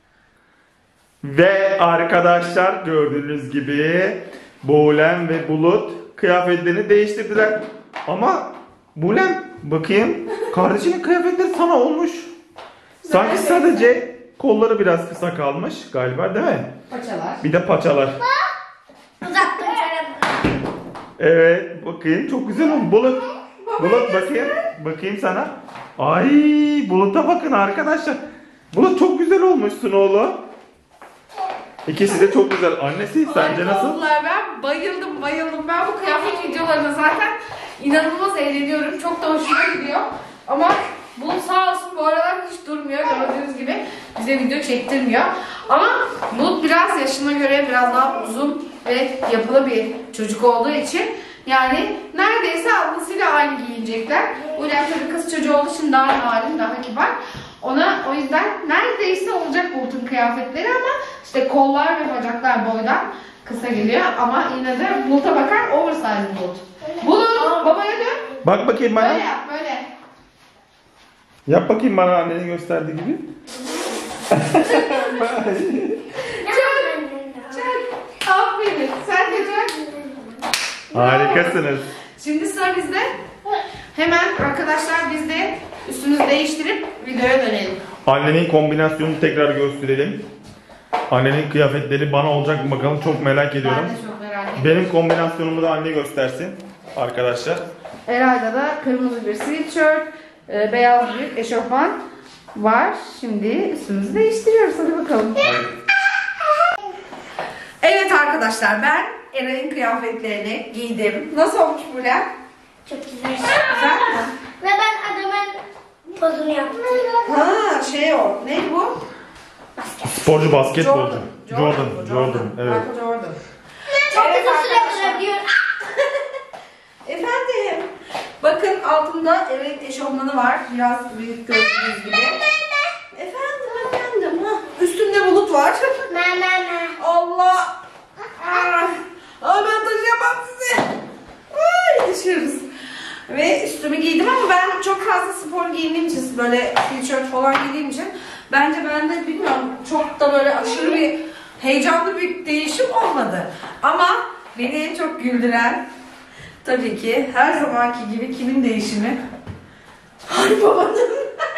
Ve arkadaşlar gördüğünüz gibi Bulem ve Bulut kıyafetlerini değiştirdiler. Ama Bulem, bakayım, kardeşinin kıyafetleri sana olmuş. Sanki Neredeyse. sadece kolları biraz kısa kalmış galiba, değil mi? Paçalar. Bir de paçalar. Uzattım şöyle. Evet, bakayım, çok güzel olmuş. Bulut, Bulut bakayım, bakayım sana. Ay, Bulut'a bakın arkadaşlar. Bulut çok güzel olmuşsun oğlum. İkisi de çok güzel. Annesi sence Harika nasıl? oldular. Ben bayıldım bayıldım. Ben bu kıyafet videolarına zaten inanılmaz eğleniyorum. Çok da hoşuma gidiyor. Ama bu sağ olsun bu aralar hiç durmuyor. Gördüğünüz gibi bize video çektirmiyor. Ama bu biraz yaşına göre biraz daha uzun ve yapılı bir çocuk olduğu için yani neredeyse ablasıyla aynı giyinecekler. Ulan tabii kız çocuğu olduğu için daha narin, daha kibar. Ona o yüzden neredeyse olacak Bulut'un kıyafetleri ama işte kollar ve bacaklar boydan kısa geliyor ama yine de Bulut'a bakar oversize Bulut. Bulut babaya dön. Bak bakayım bana. Böyle yap böyle. Yap bakayım bana anneni gösterdiği gibi. Çak. Aferin. Sen de çak. Harikasınız. Şimdi sıra bizde. Hemen arkadaşlar biz de üstümüzü değiştirip videoya dönelim. Annenin kombinasyonunu tekrar gösterelim. Annenin kıyafetleri bana olacak mı bakalım, çok merak ediyorum. Ben de çok merak ediyorum. Benim kombinasyonumu da anne göstersin arkadaşlar. Eray'da da kırmızı bir sweatshirt, e, beyaz bir eşofman var. Şimdi üstümüzü değiştiriyoruz. Hadi bakalım. Evet arkadaşlar ben Eray'ın kıyafetlerini giydim. Nasıl olmuş Bulem? Çok güzel. Güzel mi? Ve ben adamın pozunu yaptım. Ha şey o. Ne bu? Sporcu basketbolcu. Jordan. Jordan. bu, Jordan. Evet. Michael Jordan. Çok Evet kısa süre arkadaşlar. durabiliyorum. Efendim. Bakın altında evet eşofmanı var. Biraz büyük gördüğünüz gibi. Efendim efendim. Ha. Üstünde bulut var. Ma ma ma. Allah. Ah. Ay ben taşıyamam sizi. Ay düşüyoruz. Ve üstümü giydim ama ben çok fazla spor giyindiğim için böyle t-shirt falan giydiğim için bence ben de bilmiyorum çok da böyle aşırı bir heyecanlı bir değişim olmadı. Ama beni en çok güldüren tabii ki her zamanki gibi kimin değişimi? Ay babanın.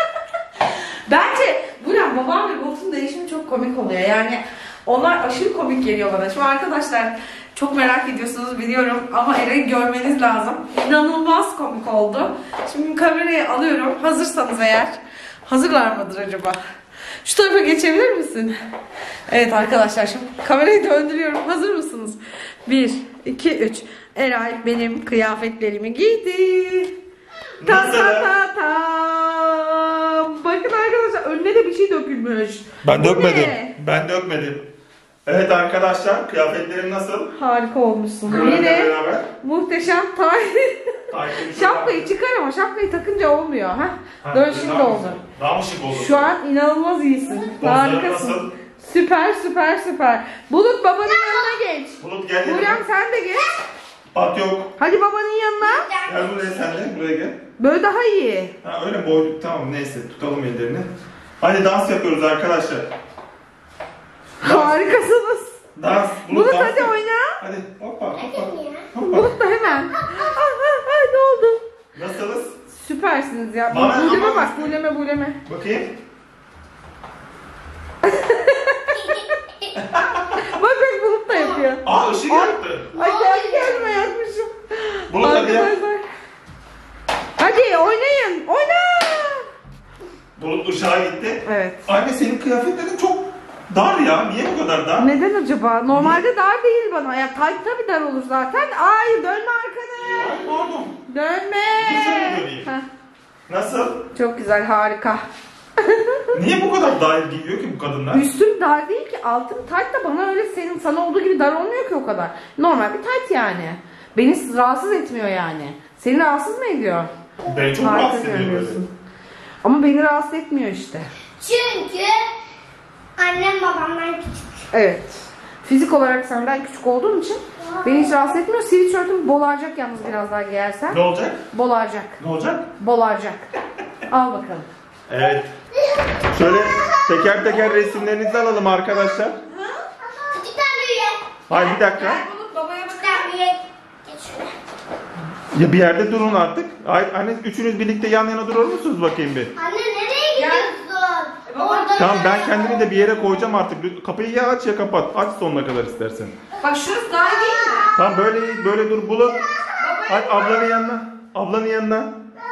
Bence Buran babam ve Bulut'un değişimi çok komik oluyor. Yani onlar aşırı komik geliyor bana. Şu arkadaşlar çok merak ediyorsunuz biliyorum ama Eray'ı görmeniz lazım. İnanılmaz komik oldu. Şimdi kamerayı alıyorum. Hazırsanız eğer. Hazırlar mıdır acaba? Şu tarafa geçebilir misin? Evet arkadaşlar şimdi kamerayı döndürüyorum. Hazır mısınız? bir, iki, üç. Eray benim kıyafetlerimi giydi. Ta Nasıl? ta ta ta. Bakın arkadaşlar önüne de bir şey dökülmüş. Ben Bu dökmedim. ne? Ben dökmedim. Evet arkadaşlar, kıyafetlerim nasıl? Harika olmuşsun. Burak'la Yine beraber. muhteşem tay. Takipçi Şapkayı çıkar ama şapkayı takınca olmuyor. Ha? Ha, Dön daha şimdi mı- oldu. Daha mı şık oldu? Şu an inanılmaz iyisin. Pozları Harikasın. nasıl? Süper süper süper. Bulut babanın yanına geç. Bulut gel yanıma. Buram sen de geç. At yok. Hadi babanın yanına. Gel buraya sen de. Buraya gel. Böyle daha iyi. Ha öyle boy. Tamam neyse, tutalım ellerini. Hadi dans yapıyoruz arkadaşlar. Harikasınız. Dans. Bulut dans hadi yap. oyna. Hadi hoppa hoppa. Ya. Hoppa. Bulut da hemen. Ah, ah, ah, ne oldu? Nasılız? Süpersiniz ya. Bana Buleme ama- bak, buleme buleme. Bakayım. Bak bak Bulut da yapıyor. Aa ışık Ay. yaktı. Ay kendi kendime yapmışım. Bulut hadi yap. Arkadaşlar. Hadi oynayın. Oyna. Bulut ışığa gitti. Evet. Anne senin kıyafetlerin çok dar ya. Niye bu kadar dar? Neden acaba? Normalde dar değil bana. Ya tight tabii dar olur zaten. Ay dönme arkana. Ay pardon. Dönme. Dur şöyle döneyim. Heh, Nasıl? çok güzel, harika. Niye bu kadar dar giyiyor ki bu kadınlar? Üstüm dar değil ki, altım tight da bana öyle senin sana olduğu gibi dar olmuyor ki o kadar. Normal bir tight yani. Beni rahatsız etmiyor yani. Seni rahatsız mı ediyor? Ben çok Harika rahatsız ediyor böyle. görünüyorsun. Ama beni rahatsız etmiyor işte. Çünkü annem babamdan küçük. Evet. Fizik olarak senden küçük olduğum için beni hiç rahatsız etmiyor. Sweatshirt'üm bolaracak yalnız biraz daha giyersen. Ne olacak? Bolaracak. Ne olacak? Bolaracak. Al bakalım. Evet. Şöyle teker teker resimlerinizi alalım arkadaşlar. Küçükten büyüğe. Hayır bir dakika. Gel Bulut babaya bak. Küçükten büyüğe. Geç şöyle. Ya bir yerde durun artık. Hayır, anne üçünüz birlikte yan yana durur musunuz bakayım bir? Anne nereye gidiyorsun? Orada Tamam ben kendimi de bir yere koyacağım artık. Kapıyı ya aç ya kapat. Aç sonuna kadar istersen. Bak şurası daha iyi değil mi? Tamam böyle böyle dur Bulut. Hadi ablanın yanına. Ablanın yanına.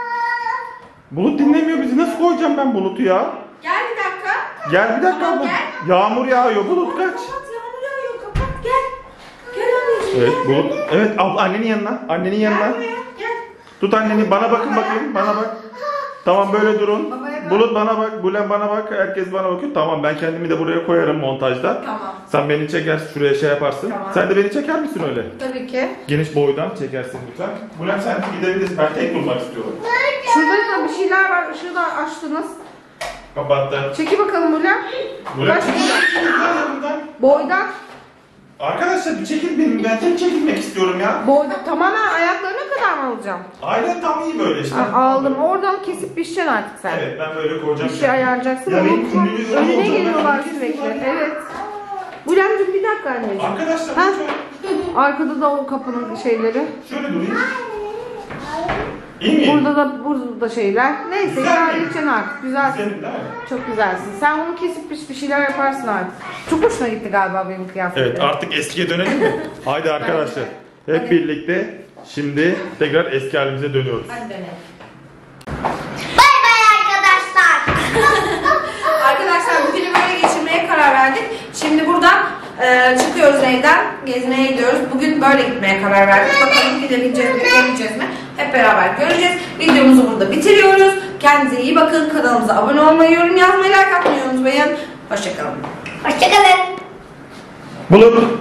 Bulut dinlemiyor bizi. Nasıl koyacağım ben Bulut'u ya? Gel bir dakika. Gel bir dakika abla. Yağmur yağıyor Bulut kaç. Kapat yağmur yağıyor kapat gel. Gel anneciğim. Evet Bulut. Evet abla annenin yanına. Annenin yanına. Gel buraya gel. Tut anneni bana bakın bakayım. Bana bak. Tamam böyle durun. Babaya bak. Bulut bana bak. Bulen bana bak. Herkes bana bakıyor. Tamam ben kendimi de buraya koyarım montajda. Tamam. Sen beni çekersin şuraya şey yaparsın. Tamam. Sen de beni çeker misin öyle? Tabii ki. Geniş boydan çekersin lütfen. Bulen sen gidebilirsin. Ben tek durmak istiyorum. Şurada da bir şeyler var. Işığı da açtınız. Kapattı. Çeki bakalım Bülent. Bulen Kaç- çekil. Boydan. Arkadaşlar bir çekil benim. Ben tek çekilmek istiyorum ya. Boydan. Tamamen ayaklarına kadar mı alacağım? Aynen tam iyi böyle işte. Ha, aldım. Oradan kesip biçeceksin artık sen. Evet ben böyle koyacağım. Bir şey ayarlayacaksın. Ya benim Unutma. ünlü- ünlü Önüne olacağım. geliyorlar Ben sürekli. herkes Evet. Bülent'cim bir dakika anneciğim. Arkadaşlar Ha? şöyle, Arkada da o kapının şeyleri. şöyle durayım. İyi miyim? Burada da burada da şeyler. Neyse Güzel idare mi? edeceksin artık. Güzelsin. Güzel değil mi? Çok güzelsin. Sen onu kesip biç bir şeyler yaparsın artık. Çok hoşuna gitti galiba benim kıyafetlerim. Evet artık eskiye dönelim mi? Haydi arkadaşlar. Hep Hadi. birlikte şimdi tekrar eski halimize dönüyoruz. Hadi dönelim. Bay bay arkadaşlar. Arkadaşlar bugünü böyle geçirmeye karar verdik. Şimdi buradan e, çıkıyoruz evden. Gezmeye gidiyoruz. Bugün böyle gitmeye karar verdik. Bakalım gidebileceğiz mi, gidemeyeceğiz mi? Hep beraber göreceğiz. Videomuzu burada bitiriyoruz. Kendinize iyi bakın. Kanalımıza abone olmayı, yorum yazmayı, like atmayı unutmayın. Hoşçakalın. Hoşçakalın. Bulut.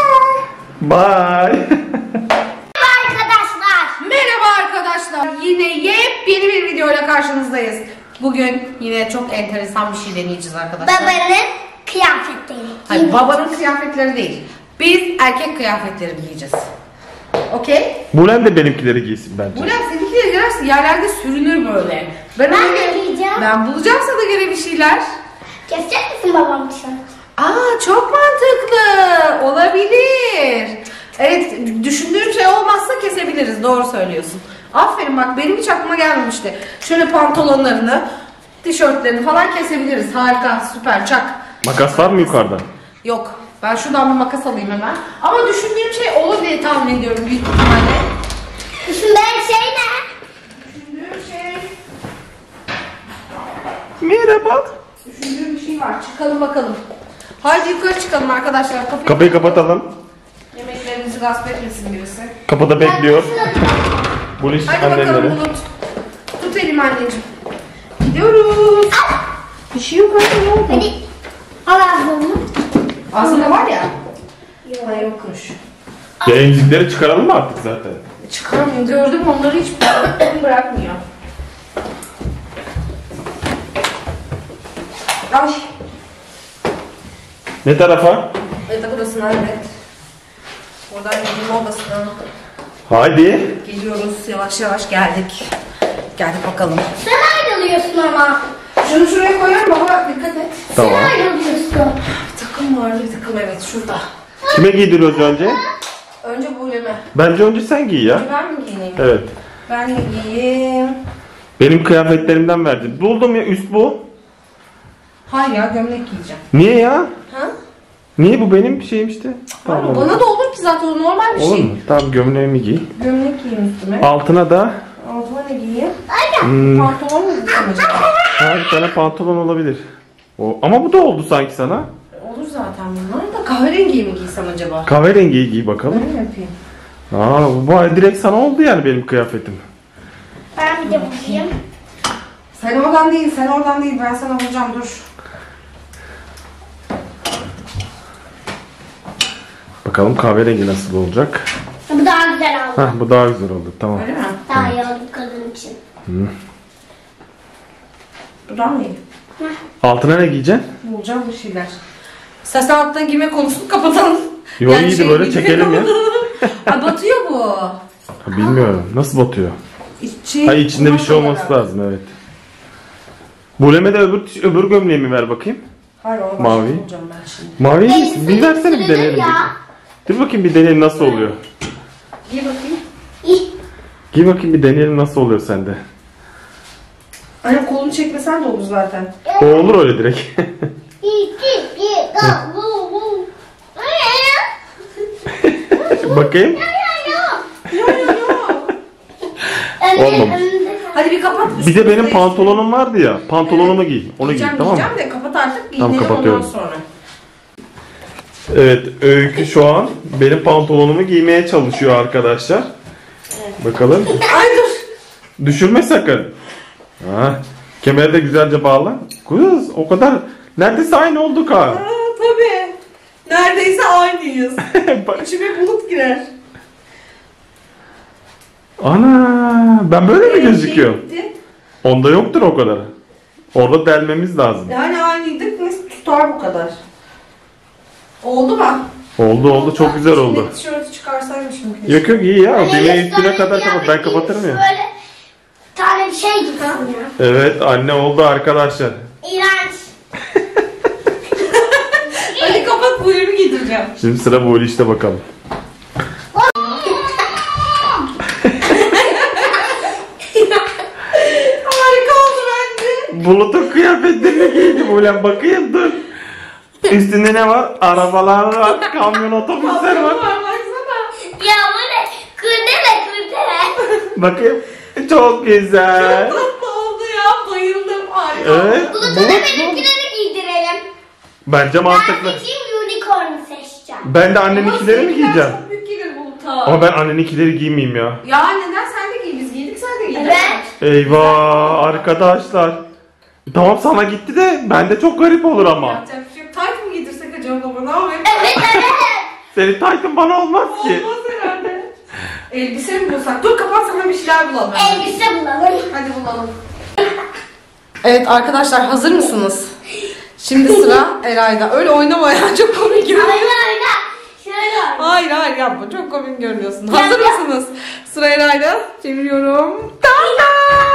Bye. Arkadaşlar. Merhaba arkadaşlar. Yine yepyeni bir videoyla karşınızdayız. Bugün yine çok enteresan bir şey deneyeceğiz arkadaşlar. Babanın kıyafetleri. Hayır, babanın kıyafetleri değil. Biz erkek kıyafetleri giyeceğiz. Okey? Bulen de benimkileri giysin bence. Bülent seninkileri girersin yerlerde sürünür böyle. Ben, Ben ona de göre- giyeceğim. Ben bulacağım sana göre bir şeyler. Kesecek misin babam tişört? Aa çok mantıklı. Olabilir. Evet düşündüğüm şey olmazsa kesebiliriz. Doğru söylüyorsun. Aferin bak benim hiç aklıma gelmemişti. Şöyle pantolonlarını, tişörtlerini falan kesebiliriz. Harika süper çak. Makas var mı yukarıda? Yok. Ben şuradan bir makas alayım hemen. Ama düşündüğüm şey olur diye tahmin ediyorum büyük ihtimalle. Düşündüğün şey ne? Düşündüğüm şey... Merhaba. Düşündüğüm bir şey var. Çıkalım bakalım. Haydi yukarı çıkalım arkadaşlar. Kapıyı, Kapıyı kapatalım. Yemeklerimizi gasp etmesin birisi. Kapıda bekliyor. Buliş Hadi annenleri. bakalım Bulut. Tut elimi anneciğim. Gidiyoruz. Bir şey yok anne ne oldu? Hadi. Al ağzını. Aslında var ya. Ha yokmuş. Ya emzikleri çıkaralım mı artık zaten? Çıkaramıyor. Gördüm onları hiç bırakmıyor. Ay. Ne tarafa? Yatak odasına evet. Oradan giyinme odasına. Haydi. Geliyoruz. Yavaş yavaş geldik. Geldik bakalım. Sen ayrılıyorsun ama. Şunu şuraya koyarım baba. Dikkat et. Tamam. Sen ayrılıyorsun. Bir takım var. Bir takım evet şurada. Kime giydiriyoruz önce? Önce bu uleme. Bence önce sen giy ya. Ben mi giyineyim? Evet. Ben de giyeyim. Benim kıyafetlerimden verdim. Buldum ya üst bu. Hayır ya gömlek giyeceğim. Niye ya? Ha? Niye bu benim şeyim işte? Hayır, Tamam. bana da olur ki zaten o normal bir Olur şey. mu? Tamam gömleğimi giy. Gömlek giyeyim üstüme. Altına da Altıma ne giyeyim? hmm, Pantolon mu giysem acaba? ha, bir tane pantolon olabilir. O, ama bu da oldu sanki sana. Olur zaten bunlar da kahverengi mi giysem acaba? Kahverengiyi giy bakalım. Öyle mi yapayım? Aa, bu direkt sana oldu yani benim kıyafetim. Ben bir de bulayım. Sen oradan değil, sen oradan değil. Ben sana vuracağım dur. Bakalım kahverengi nasıl olacak. Bu daha güzel oldu. Hah bu daha güzel oldu tamam. Öyle mi? Daha iyi oldu kadın için. Buradan mı iyi? Altına ne giyeceksin? Bulacağım bir şeyler. İstersen alttan giyme konusunu kapatalım. Yo iyiydi şey, böyle giyme çekelim ya. Ha, batıyor bu. Ha, bilmiyorum. Nasıl batıyor? İçi, Ha içinde bir şey kumanda olması var. lazım evet. Bulem'e de öbür, öbür gömleğimi ver bakayım. Hayır onu Mavi. başka bulacağım ben şimdi. Mavi Elbise bir versene bir getirelim deneyelim. ya. Dur bakayım bir deneyelim nasıl oluyor. Giy bakayım. İyi. Giy bakayım bir deneyelim nasıl oluyor sende. Annem kolunu çekmesen de olur zaten. O olur öyle direkt. İki, bir, go, bu, bu. Bakayım. Olmamış. Hadi bir kapat. Bir de benim pantolonum vardı ya. Pantolonumu giy. Onu giy Giyeceğim, tamam mı? giyeceğim de kapat artık. Tamam, Giyinelim kapatıyorum. ondan sonra. Evet Öykü şu an benim pantolonumu giymeye çalışıyor arkadaşlar. Bakalım. Ay dur. Düşürme sakın. Ha, kemeri de güzelce bağla. Kız o kadar neredeyse aynı olduk ha. Aa, tabii. Neredeyse aynıyız. İçime bulut girer. Ana ben böyle mi Şey gözüküyor? gitti. Onda yoktur o kadar. Orada delmemiz lazım. Yani aynıydık. Nasıl tutar bu kadar? Oldu mu? Oldu oldu çok güzel oldu. Şimdi tişörtü çıkarsaymışım keşke. Yok yok iyi ya. Benim üstüne kadar kapat. Ben kapatırım ya. Böyle tane bir şey gibi ya. Evet anne oldu arkadaşlar. İğrenç. Hadi kapat bu ürünü giydireceğim. Şimdi sıra bu işte bakalım. Harika oldu bence. Bulut'un kıyafetlerini giydi Bulen. Bakayım dur. Üstünde ne var? Arabalar var. Kamyon otobüsler var. Var baksana. Ya bu ne? Kurdele kurdele. Bakayım. Çok güzel. Tatlı oldu ya. Bayıldım. Harika. Evet. Bulut'a da Bulut. benimkileri giydirelim. Bence Ben mantıklı. seçeyim unicorn seçeceğim. Ben de anneninkileri mi giyeceğim? Çok büyük gelir Bulut'a. Ama ben anneninkileri giymeyeyim ya. Ya neden sen de giy? Biz giydik sen de giy. Evet. Eyvah arkadaşlar. Tamam sana gitti de bende çok garip olur ama. Yapacak bir şey yok. Tayt mı giydirsek acaba baba? Ne yapayım? Evet evet. Senin taytın bana olmaz ki. Olmaz herhalde. Elbise mi bulsak? Dur kapat sana bir şeyler bulalım. Elbise bulalım. Hadi bulalım. Evet arkadaşlar hazır mısınız? Şimdi sıra Eray'da. Öyle oynama ya çok komik görünüyor. Oyna oyna. Şöyle oyna. Hayır hayır yapma çok komik görünüyorsun. Gel, Hazır gel. mısınız? Sıra Eray'da. Çeviriyorum. Tada!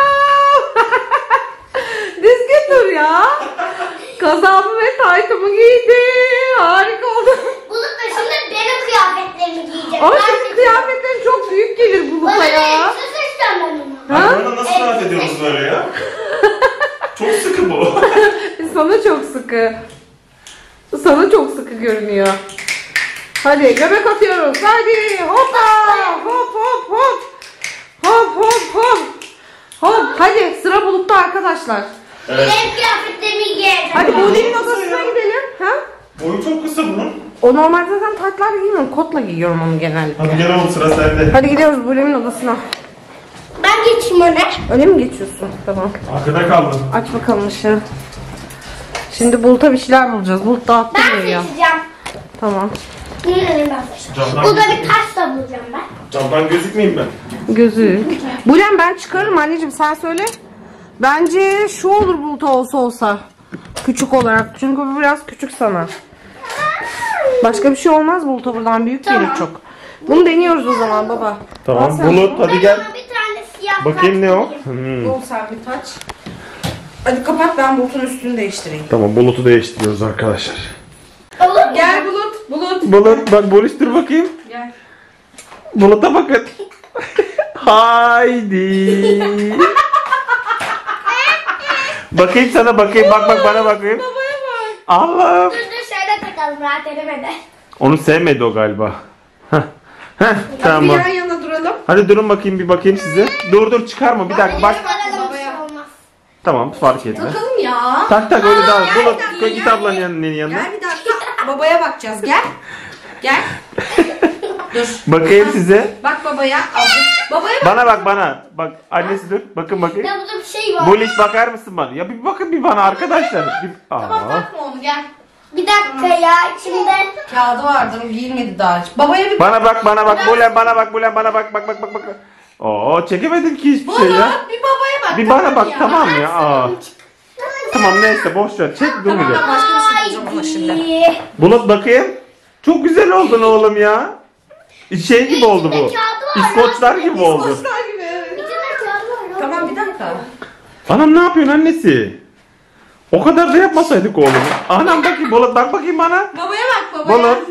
Düzgün dur ya. Kazağımı ve taytımı giydi. Harika oldu. Bulut da şimdi benim kıyafetlerimi giyecek. Ama Ben senin seçeceğim. kıyafetlerin çok büyük gelir Bulut'a Bana ya. ne? Elbise seçeceğim ben onu. Ha? Bana nasıl rahat ediyoruz böyle ya? Çok sıkı bu. Sana çok sıkı. Sana çok sıkı görünüyor. Hadi göbek atıyoruz. Hadi hoppa hop hop hop. Hop hop hop. Hop hadi sıra Bulut'ta arkadaşlar. Evet. Benim kıyafetlerimi giyeceğim. Hadi Bulut'un Buğde'nin kısa odasına ya. gidelim. Ha? Boyu çok kısa bunun. O normalde zaten taytlarla giymiyorum. Kotla giyiyorum onu genellikle. Hadi gel oğlum sıra sende. Hadi gidiyoruz Buğde'nin odasına. Ben geçeyim öne. Öyle mi geçiyorsun? Tamam. Arkada kaldın. Aç bakalım ışığı. Şimdi Bulut'a bir şeyler bulacağız. Bulut dağıttı Ben burayı ya. seçeceğim. Tamam. Yine ben seçeceğim. Camdan Burada bir gözükmeyeyim. taş da bulacağım ben. Camdan gözükmeyeyim ben. Gözlük. Bulen ben çıkarırım anneciğim sen söyle. Bence şu olur Bulut'a olsa olsa. Küçük olarak. Çünkü bu biraz küçük sana. Başka bir şey olmaz Bulut'a buradan büyük gelir Tamam. çok. Bunu deniyoruz o zaman baba. Al Tamam sen. Bulut hadi Ben gel. ona bir tane siyah Bakayım ne o? taş Hmm. Bul sen bir taç. Hadi kapat ben Bulut'un üstünü değiştireyim. Tamam Bulut'u değiştiriyoruz arkadaşlar. Olur mu? Gel Bulut. Bulut. Bulut bak Boris dur bakayım. Gel. Bulut'a bakın. Haydi. Bakayım sana bakayım bak bak bana bakayım. Babaya bak. Allah'ım. Dur dur şöyle takalım rahat edemedi. Onu sevmedi o galiba. Heh. Heh, Hadi tamam. bir yan yana duralım. Hadi durun bakayım bir bakayım size. Dur dur çıkarma bir dakika bak. Takalım bir babaya. şey olmaz. Tamam fark etme. Takalım ya. Tak tak öyle daha. Gel Bulut bir git dakika, ablanın gel. yanına. yanına. Gel bir dakika. Babaya bakacağız. Gel. Gel. Dur. Bakayım size. Bak babaya. Abla. Babaya bak. Bana bak bana. Bak annesi dur. Bakın bakayım. Ya burada bir şey var. Bulut bakar mısın bana? Ya bir bakın bir bana arkadaşlar. Bir... Tamam Aa. takma onu gel. Bir dakika ya içinde. Kağıdı vardır o giyilmedi daha hiç. Babaya bir Bana bak bana bak Bulen bana bak Bulen bana bak bak bak bak bak. Oo çekemedim ki hiçbir şey ya. Bulut bir babaya bak. Bir bana bak tamam mı ya? Aa. Tamam neyse boş ver. Çek durmayacak. Tamam, başka bir şey bulacağım ona şimdi. Bulut bakayım. Çok güzel oldun oğlum ya. Şey gibi oldu bu. İskoçlar gibi oldu. İskoçlar gibi. Bir tane kağıdı var. Tamam bir dakika. Anam ne yapıyorsun annesi? O kadar da yapmasaydık oğlum. Anam bakayım Bulut bak bakayım bana. Babaya bak babaya. Bulut.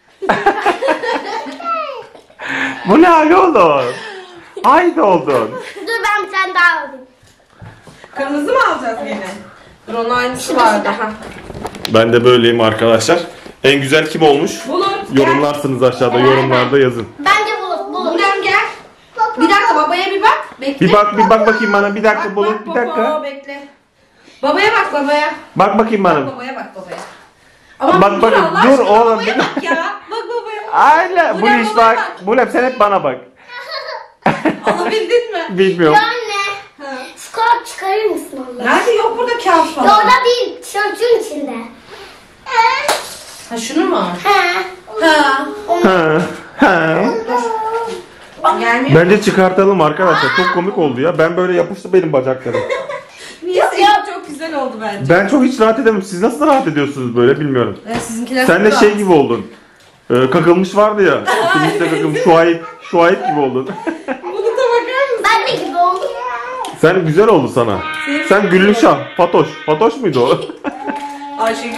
Bu ne hali oğlum? Ait oldun. Dur ben bir tane daha alayım. Kırmızı mı alacağız yine? Dur onun aynısı vardı. Ha. Ben de böyleyim arkadaşlar. En güzel kim olmuş? Bulut Yorumlarsınız aşağıda yorumlarda yazın. Bence bulut bulut. Bulut gel. Bir dakika babaya bir bak. Bekle. Bir bak bir bak bakayım bana bir dakika Bak, Bulut bak, bir dakika. baba, bekle. Babaya bak babaya. Bak bakayım bana. Babaya bak babaya. Ama Bak, dur bak, Allah dur aşkına, oğlum, babaya bir- bak ya. Bak babaya. Aynen. Bu Bu ne, iş babaya bak. bak. Bu ne sen hep bana bak. Alabildin mi? Bilmiyorum. Ya anne. Ha. Şu kağıt çıkarır mısın onu? Nerede yok burada kağıt falan. Ya orada değil. Tişörtün içinde. Ha şunu mu? He. Ha. Ha. Ha. Gelmiyor. Bence çıkartalım arkadaşlar. Çok komik oldu ya. Ben böyle yapıştı benim bacaklarım. Niye? Ya çok güzel oldu bence. Ben çok hiç rahat edemem. Siz nasıl rahat ediyorsunuz böyle bilmiyorum. Evet, sizinkiler Sen de çok şey rahat. gibi oldun. Ee, kakılmış vardı ya. İkimiz de kakılmış. Şuayip, şuayip gibi oldun. Bulut'a bakar mısın? Ben de gibi oldum. Sen güzel oldu sana. Sen Güllüşah. Fatoş. Fatoş muydu o? Ayşegül.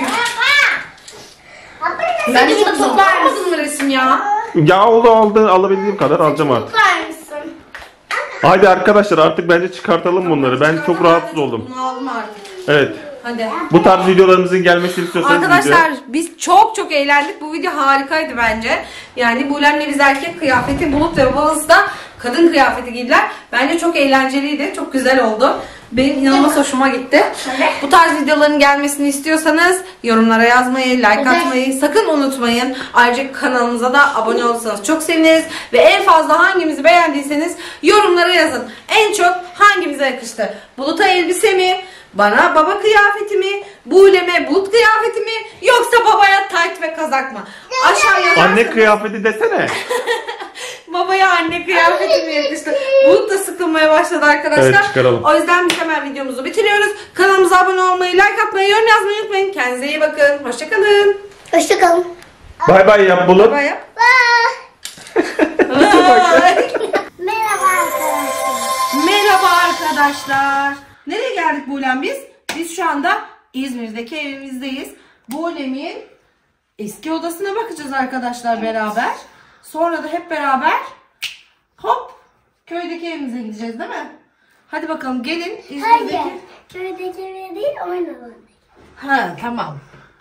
Sen Ben de de çok güzel toplar mısın? olmadın mı resim ya? Ya oldu aldı alabildiğim kadar alacağım artık. Toplar mısın? Haydi arkadaşlar artık bence çıkartalım bunları. Ben çok rahatsız oldum. Bunu aldım artık. Evet. Hadi. Bu tarz videolarımızın gelmesini istiyorsanız Arkadaşlar video. biz çok çok eğlendik. Bu video harikaydı bence. Yani Bulem'le biz erkek kıyafeti, Bulut ve babası da kadın kıyafeti giydiler. Bence çok eğlenceliydi. Çok güzel oldu. Benim inanılmaz hoşuma gitti. Bu tarz videoların gelmesini istiyorsanız yorumlara yazmayı, like atmayı sakın unutmayın. Ayrıca kanalımıza da abone olursanız çok seviniriz. Ve en fazla hangimizi beğendiyseniz yorumlara yazın. En çok hangimize yakıştı? Bulut'a elbise mi? Bana baba kıyafeti mi? Bulem'e Bulut kıyafeti mi? Yoksa babaya tayt ve kazak mı? Aşağıya yazarsanız. Anne kıyafeti desene. Babaya anne kıyafeti mi yakıştı? Bulut da sıkılmaya başladı arkadaşlar. Evet, çıkaralım. O yüzden biz hemen videomuzu bitiriyoruz. Kanalımıza abone olmayı, like atmayı, yorum yazmayı unutmayın. Kendinize iyi bakın. Hoşçakalın. Hoşçakalın. Bay bay yap Bulut. Bay yap. Merhaba arkadaşlar. Merhaba arkadaşlar. Nereye geldik Bulem biz? Biz şu anda İzmir'deki evimizdeyiz. Bulem'in eski odasına bakacağız arkadaşlar beraber. Sonra da hep beraber hop köydeki evimize gideceğiz değil mi? Hadi bakalım gelin İzmir'deki. Hayır. Köydeki ev değil, oyun alanı. Ha tamam.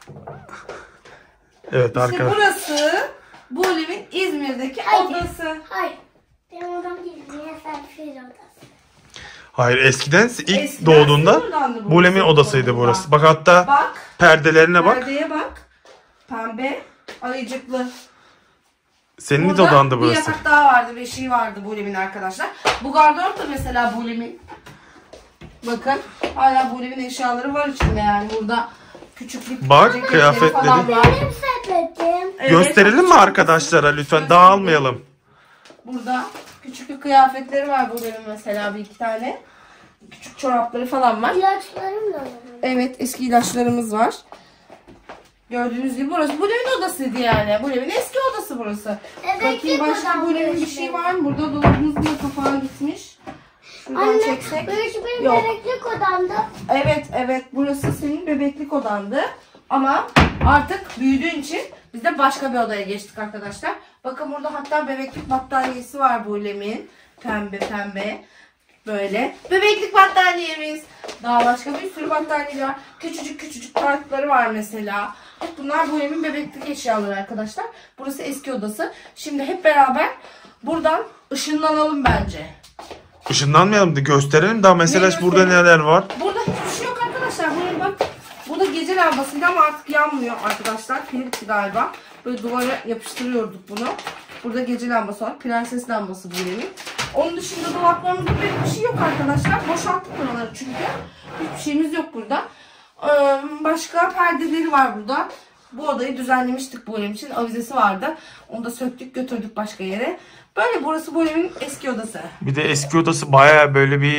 Evet İşte arkadaşlar. burası Bulem'in İzmir'deki Hayır. odası. Hayır. Benim odam değil. Misafir odası. Hayır eskiden ilk Eskiden doğduğunda buradandı burası. Bulem'in odasıydı burası. Bak hatta Bak. perdelerine bak. Perdeye bak. Pembe, ayıcıklı. Senin de Burada odandı bir burası. yatak daha vardı, beşiği vardı Bulem'in arkadaşlar. Bu gardırop da mesela Bulem'in. Bakın hala Bulem'in eşyaları var içinde yani burada küçüklük Bak, ceketleri kıyafetleri. falan var. Benim sepetim. Evet, Gösterelim mi arkadaşlara lütfen dağılmayalım. Burada küçüklük kıyafetleri var Bulem'in mesela bir iki tane. Küçük çorapları falan var. İlaçlarım da var. Evet eski ilaçlarımız var. Gördüğünüz gibi burası Bulem'in odasıydı yani. Bulem'in eski odası burası. Evet, Bakayım başka odam Bulem'in bir burası. şey var mı? Burada dolabımızın da kapağı gitmiş. Şuradan Anne, çeksek. burası benim Yok. bebeklik odamda. Evet evet burası senin bebeklik odandı. Ama artık büyüdüğün için biz de başka bir odaya geçtik arkadaşlar. Bakın burada hatta bebeklik battaniyesi var Bulem'in. Pembe pembe. Böyle. Bebeklik battaniyemiz. Daha başka bir sürü battaniyeler var. Küçücük küçücük tartları var mesela. Bunlar Bulem'in bebeklik eşyaları arkadaşlar. Burası eski odası. Şimdi hep beraber buradan ışınlanalım bence. Işınlanmayalım da gösterelim daha mesela Ne burada gösterelim? neler var. Burada hiçbir şey yok arkadaşlar. Buraya bak. Burada gece lambasıydı ama artık yanmıyor arkadaşlar. Pilipti galiba. Böyle duvara yapıştırıyorduk bunu. Burada gece lambası var. Prenses lambası Bulem'in. Onun dışında dolaplarımızda pek bir şey yok arkadaşlar. Boşalttık buraları çünkü. Hiçbir şeyimiz yok burada. Ee, başka perdeleri var burada. Bu odayı düzenlemiştik Bulem için. Avizesi vardı. Onu da söktük götürdük başka yere. Böyle burası Bulem'in eski odası. Bir de eski odası bayağı böyle bir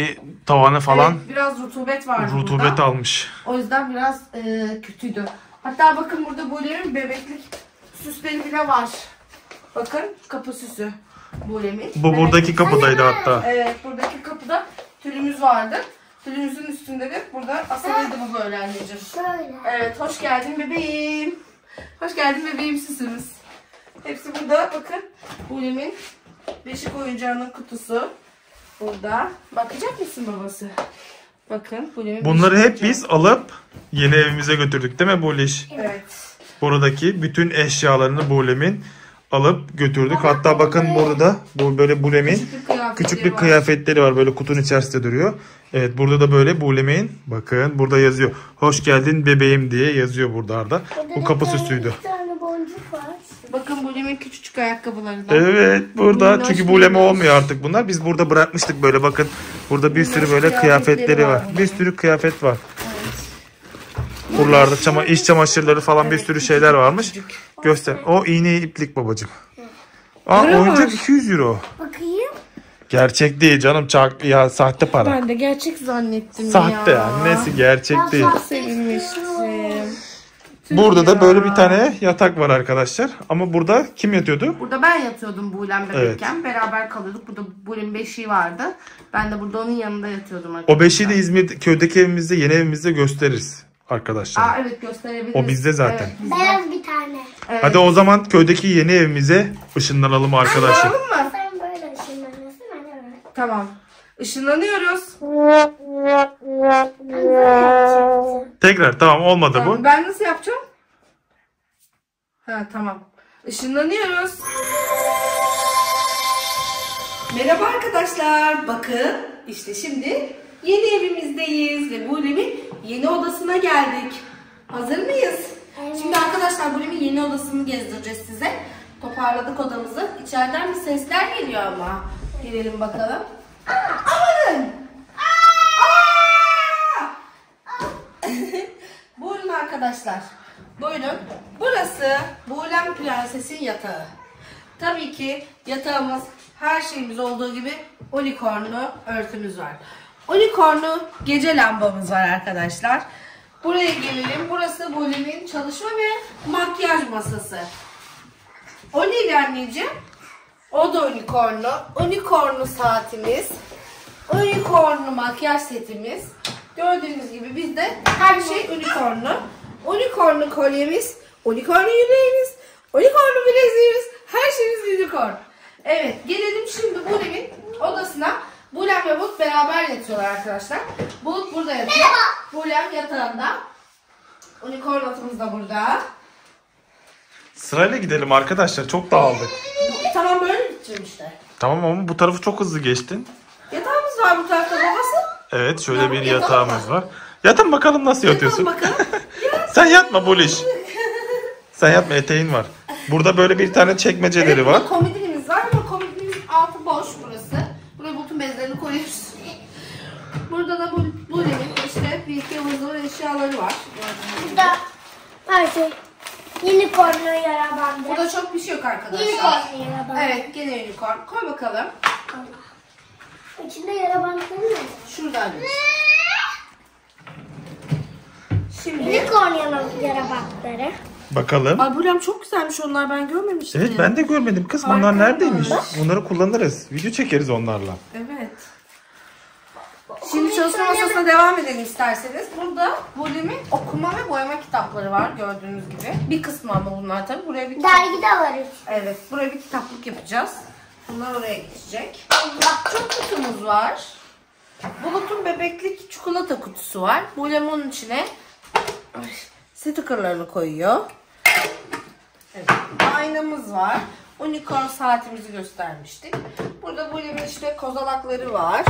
tavanı falan Evet, biraz rutubet var rutubet burada. almış. O yüzden biraz e, kötüydü. Hatta bakın burada Bulem'in bebeklik süsleri bile var. Bakın kapı süsü Bulem'in. Bu buradaki kapıdaydı hatta. Evet, buradaki kapıda tülümüz vardı. Tülümüzün üstünde de burada asılıydı bu böyle anneciğim. Böyle. Evet, hoş geldin bebeğim. Hoş geldin bebeğim süsümüz. Hepsi burada bakın. Bulem'in beşik oyuncağının kutusu. Burada. Bakacak mısın babası? Bakın Bulem'in Bunları beşik hep biz alıp yeni evimize götürdük değil mi Buliş? Evet. Buradaki bütün eşyalarını Bulem'in alıp götürdük. Hatta bakın burada da bu böyle Bulem'in Küçük bir kıyafetleri küçük bir var. kıyafetleri var. Böyle kutunun içerisinde duruyor. Evet, burada da böyle Bulem'in bakın burada yazıyor. Hoş geldin bebeğim diye yazıyor burada. Bu kapı süsüydü. Bir tane boncuk var. Bakın Bulem'in küçücük ayakkabıları da. Evet, burada Minnoş çünkü Buleme minnoş. olmuyor artık bunlar. Biz burada bırakmıştık böyle bakın. Burada bir sürü böyle kıyafetleri kıyafetleri var var. bunların. Bir sürü kıyafet var. Buralarda çama, iş çamaşırları falan bir Evet, sürü şeyler varmış. küçücük. Göster. O iğne iplik babacığım. Aa, Para oyuncak var. iki yüz euro. Bakayım. Gerçek değil canım, çak ya, sahte para. Ben de gerçek zannettim Sahte ya. ya. Nesi gerçek değil. Çok sevinmiştim. Burada da Ya. böyle bir tane yatak var arkadaşlar. Ama burada kim yatıyordu? Burada ben yatıyordum Buğlem bebekken. Beraber kalıyorduk. Burada Buğlem'in beşiği vardı. Ben de burada onun yanında yatıyordum arkadaşlar. O beşiği de İzmir köydeki evimizde, yeni evimizde gösteririz arkadaşlar. Aa, evet, gösterebiliriz. O bizde zaten. Evet, bizde. Beyaz bir tane. Evet. Hadi o zaman köydeki yeni evimize ışınlanalım arkadaşlar. Tamam mı? Sen böyle ışınlanıyorsun, ben de böyle. Tamam. Işınlanıyoruz. Ben böyle yapacağım. Tekrar tamam, olmadı Tamam, bu. ben nasıl yapacağım? Ha, tamam. Işınlanıyoruz. Merhaba arkadaşlar. Bakın işte şimdi yeni evimizdeyiz ve Buğlem'in yeni odasına geldik. Hazır mıyız? Evet. Şimdi arkadaşlar Buğlem'in yeni odasını gezdireceğiz size. Toparladık odamızı. İçeriden bir sesler geliyor ama. Girelim bakalım. Amanın! Aa! Buyurun arkadaşlar. Buyurun. Burası Buğlem Prenses'in yatağı. Tabii ki yatağımız, her şeyimiz olduğu gibi unicornlu örtümüz var. Unicornlu gece lambamız var arkadaşlar. Buraya gelelim. Burası Buğlem'in çalışma ve makyaj masası. O neydi anneciğim? O da unicornlu. Unicornlu saatimiz. Unicornlu makyaj setimiz. Gördüğünüz gibi bizde her şey unicornlu. Unicornlu kolyemiz, unicornlu yüreğimiz, unicornlu bileziğimiz, her şeyimiz unicorn. Evet, gelelim şimdi Bulem'in odasına. Bulem ve Bulut beraber yatıyorlar arkadaşlar. Bulut burada yatıyor. Bulem yatağında. Unicorn atımız da burada. Sırayla gidelim arkadaşlar, çok dağıldık. Tamam, böyle gideceğim işte. Tamam ama bu tarafı çok hızlı geçtin. Yatağımız var bu tarafta babası. Evet, şöyle Tamam, bir yatalım yatağımız mı? var. Yatın bakalım nasıl yatıyorsun. Bakalım bakalım. Sen yatma Buliş. Sen yatma, eteğin var. Burada böyle bir tane çekmeceleri Evet, var. burada komodinimiz var ama komodinimizin altı boş burası. Buraya Bulut'un bezlerini koyuyoruz. Burada da bu Bulem'in işte bir iki ıvır eşyaları var. Burada her şey unicornlu yara bandı. Burada çok bir şey yok arkadaşlar. Unicornlu yara bandı. Evet, gene unicorn. Koy bakalım. İçinde yara bandıları ne? Şurada anneciğim. Şimdi. Unicorn yara, yara bandıları. Bakalım. Ay Bulem, çok güzelmiş onlar, ben görmemiştim. Evet, ben de görmedim kız. Bunlar Harika. neredeymiş? Bunları kullanırız. Video çekeriz onlarla. Evet. Şimdi çalışma masasına devam edelim isterseniz. Burada Bulem'in okuma ve boyama kitapları var gördüğünüz gibi. Bir kısmı ama bunlar tabii. Buraya bir kitap... Dergi de var. Evet, buraya bir kitaplık yapacağız. Bunlar oraya geçecek. Çok kutumuz var. Bulut'un bebeklik çikolata kutusu var. Bulem onun içine ay, stickerlarını koyuyor. Evet, aynamız var. Unicorn saatimizi göstermiştik. Burada Bulem'in işte kozalakları var.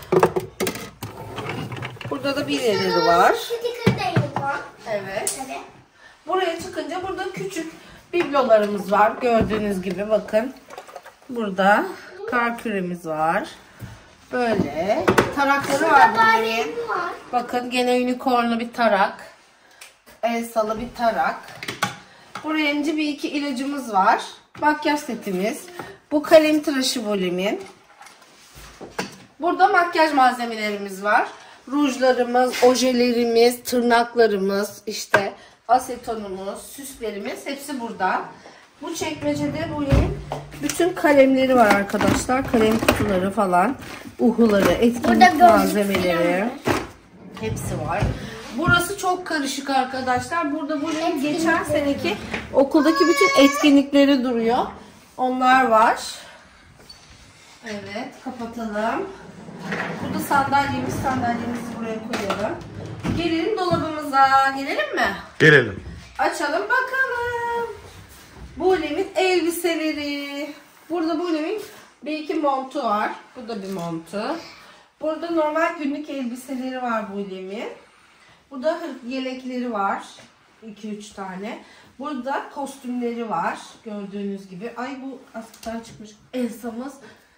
Burada da birileri var. Sticker de unicorn. Evet. Evet. Buraya çıkınca burada küçük biblolarımız var. Gördüğünüz gibi bakın. Burada kar küremiz var. Böyle tarakları var bunların. Var. Bakın gene unicornlu bir tarak. Elsa'lı bir tarak. Buraya ince bir iki ilacımız var. Makyaj setimiz. Bu kalem tıraşı Bulem'in. Bu Burada makyaj malzemelerimiz var. Rujlarımız, ojelerimiz, tırnaklarımız, işte asetonumuz, süslerimiz hepsi burada. Bu çekmecede Bule'nin bütün kalemleri var arkadaşlar. Kalem kutuları falan, uhuları, etkinlik malzemeleri. Hepsi var. Burası çok karışık arkadaşlar. Burada Bule'nin geçen seneki okuldaki bütün etkinlikleri duruyor. Onlar var. Evet, kapatalım. Burada sandalyemiz, sandalyemizi buraya koyalım. Gelelim dolabımıza. Gelelim mi? Gelelim. Açalım bakalım. Bule'nin elbiseleri. Burada Bule'nin bir iki montu var. Bu da bir montu. Burada normal günlük elbiseleri var Bule'nin. Burada yelekleri var. iki üç tane. Burada kostümleri var. Gördüğünüz gibi. Ay bu askıdan çıkmış Elsa'mız.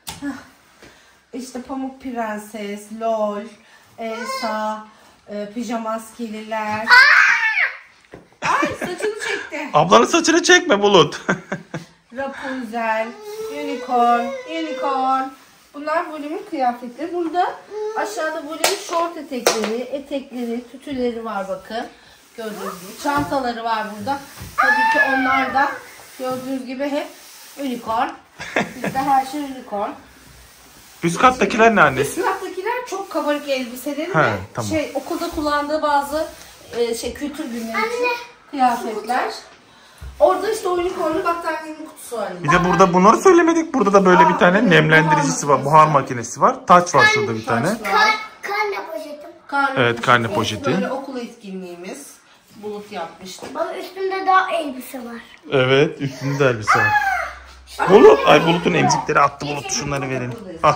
İşte Pamuk Prenses, LOL, Elsa, e, pijamaskeliler. Ay saçını çekti. Ablanın saçını çekme Bulut. Rapunzel, Unicorn, Unicorn. Bunlar Bule'nin kıyafetleri. Burada aşağıda Bule'nin şort etekleri, etekleri, tütüleri var bakın. Gördüğünüz gibi. Çantaları var burada. Tabii ki onlar da gördüğünüz gibi hep Unicorn. Bizde her şey Unicorn. Üst kattakiler ne annesi? Üst kattakiler çok kabarık elbiseleri He, ve tamam. şey okulda kullandığı bazı e, şey kültür günleri için kıyafetler. Orada işte unicornlu battaniyenin kutusu var. Bir de burada bunları söylemedik. Burada da böyle bir tane nemlendiricisi var. Buhar makinesi var. Taç var şurada bir tane. Kar, karne poşetim. Karne Evet, karne poşeti. Böyle okul etkinliğimiz. Bulut yapmıştı. Baba üstümde daha elbise var. Evet, üstünde de elbise var. Bulut, ay Bulut'un emzikleri attı Bulut. Şunları verelim. Al.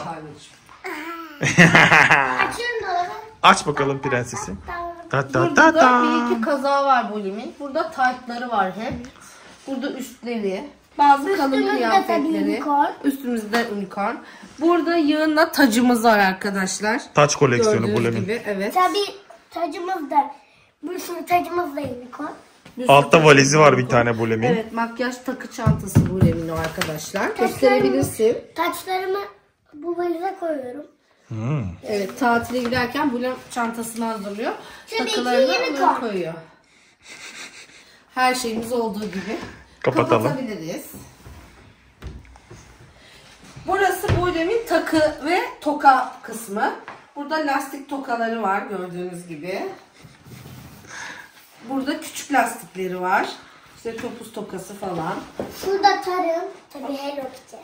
Açıyorum dolabı. Aç bakalım prensesi. Ta ta Burada ta da ta. bir iki kaza var Bule'nin. Burada taytları var hep. Burada üstleri. Bazı kalın Üstümüzde kıyafetleri. tabii unicorn. Üstümüzde unicorn. Burada yığınla tacımız var arkadaşlar. Taç koleksiyonu Gördüğünüz Bulemin. gibi evet. Tabii tacımız da. Bir sürü tacımız da unicorn. Bir sürü Altta valizi tacımız var bir tane Bulemin. Evet, makyaj takı çantası Bulemin o arkadaşlar. Gösterebilirsin. Taçlarımı bu valize koyuyorum. Hmm. Evet, tatile giderken Bulem çantasını hazırlıyor. Tabii ki Takılarını unicorn. oraya koyuyor. Her şeyimiz olduğu gibi. Kapatalım. Kapatabiliriz. Burası Bulem'in takı ve toka kısmı. Burada lastik tokaları var gördüğünüz gibi. Burada küçük lastikleri var. İşte topuz tokası falan. Şurada tarım. Tabii Hello Kitty.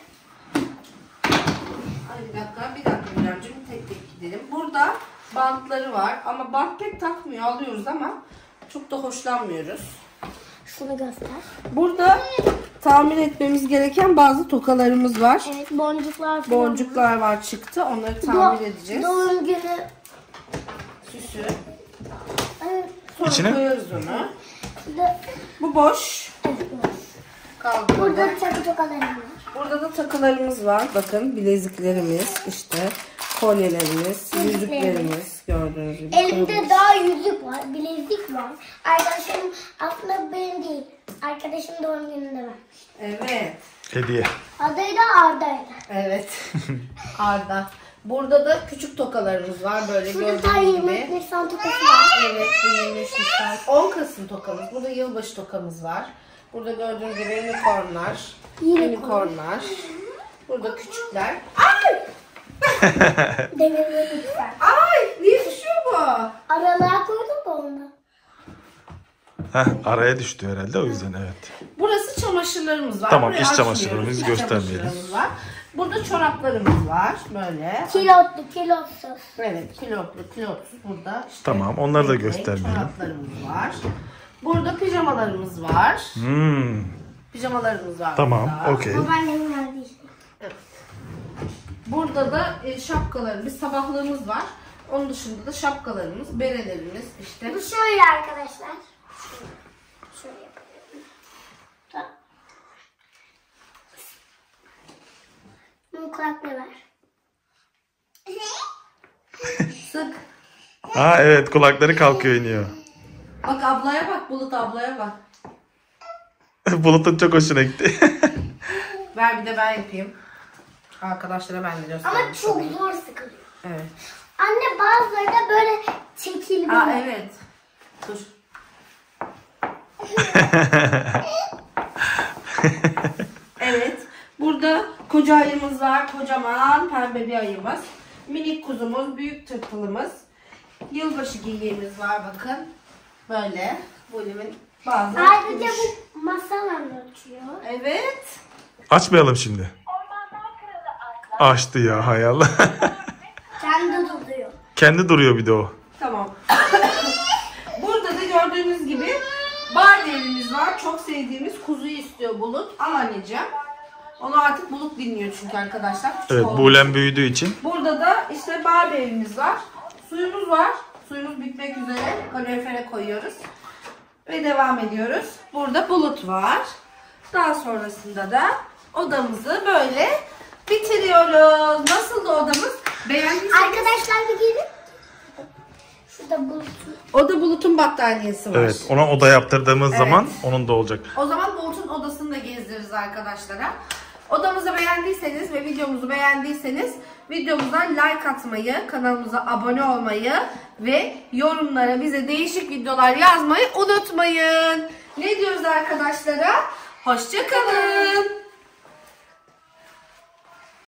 Ay bir dakika, bir dakika Bulem'cim tek tek gidelim. Burada bantları var ama bant pek takmıyor, alıyoruz ama çok da hoşlanmıyoruz. Şunu göster. Burada tahmin etmemiz gereken bazı tokalarımız var. Evet, boncuklar falan. Boncuklar var çıktı. Onları Do- tahmin edeceğiz. Doğum günü. Süsü. Ay, Sonra İçine? koyarız onu. da- Bu boş. Kaldı burada. Burada takı tokalarım var. Burada da takılarımız var. Bakın bileziklerimiz, işte kolyelerimiz, yüzüklerimiz gördüğünüz gibi. Elimde daha yüzük var, bilezik var. Arkadaşım aslında benim değil. Arkadaşım doğum gününde vermiş. Evet. Hediye. Adı da Arda'ydı. Evet. Arda. Burada da küçük tokalarımız var böyle Şurada ta gördüğünüz yirmi gibi. Nisan tokası var. Evet, bu yirmi üç Nisan. on Kasım tokamız. Burada yılbaşı tokamız var. Burada gördüğünüz gibi unicornlar. Unicorn. Unicornlar. Burada küçükler. Ay! Demirli lütfen. Ay! Niye düşüyor bu? Aralığa koydum da onu. Heh, araya düştü herhalde o yüzden evet. Burası çamaşırlarımız var. Tamam, Burayı iç açmıyoruz. çamaşırlarımızı İç göstermeyelim. çamaşırlarımız var. Burada çoraplarımız var. Böyle. Kilotlu, kilotsuz. Evet, kilotlu, kilotsuz burada. İşte Tamam, onları da renk renk göstermeyelim. Çoraplarımız var. Burada pijamalarımız var. Hmm. Pijamalarımız var. Tamam, burada. okey. Babaannemin verdiği işte. Burada da e, şapkalarımız, sabahlığımız var. Onun dışında da şapkalarımız, berelerimiz işte. Bu şöyle arkadaşlar. Şöyle yapıyorum. Tamam. Bunun kulaklığı var. Sık. Ha evet, kulakları kalkıyor iniyor. Bak ablaya bak, Bulut ablaya bak. Bulut'un çok hoşuna gitti. Ver bir de ben yapayım. Arkadaşlara ben de göstereyim. Ama çok zor sıkılıyor. Evet. Anne bazıları da böyle çekilmiyor. Aa evet. Dur. Evet. Burada koca ayımız var. Kocaman pembe bir ayımız. Minik kuzumuz, büyük tırtılımız. Yılbaşı geyiğimiz var bakın. Böyle. Bu elimin bazı. Ayrıca bu masal anlatıyor. Evet. Açmayalım şimdi. Açtı ya, hay Allah. Kendi duruyor. Kendi duruyor bir de o. Tamam. Burada da gördüğünüz gibi Barbie evimiz var. Çok sevdiğimiz kuzuyu istiyor Bulut. Al anneciğim. Onu artık Bulut dinliyor çünkü arkadaşlar. Küçük Evet, olduğu Buğlem için. büyüdüğü için. Burada da işte Barbie evimiz var. Suyumuz var. Suyumuz bitmek üzere. Kalorifere koyuyoruz. Ve devam ediyoruz. Burada Bulut var. Daha sonrasında da odamızı böyle bitiriyoruz. Nasıldı odamız? Beğendiyseniz. Arkadaşlar bir gelin. Şurada bulutun. O da Bulut'un battaniyesi var. Evet, ona oda yaptırdığımız Evet. zaman onun da olacak. O zaman Bulut'un odasını da gezdiririz arkadaşlara. Odamızı beğendiyseniz ve videomuzu beğendiyseniz videomuza like atmayı, kanalımıza abone olmayı ve yorumlara bize değişik videolar yazmayı unutmayın. Ne diyoruz arkadaşlara? Hoşça kalın.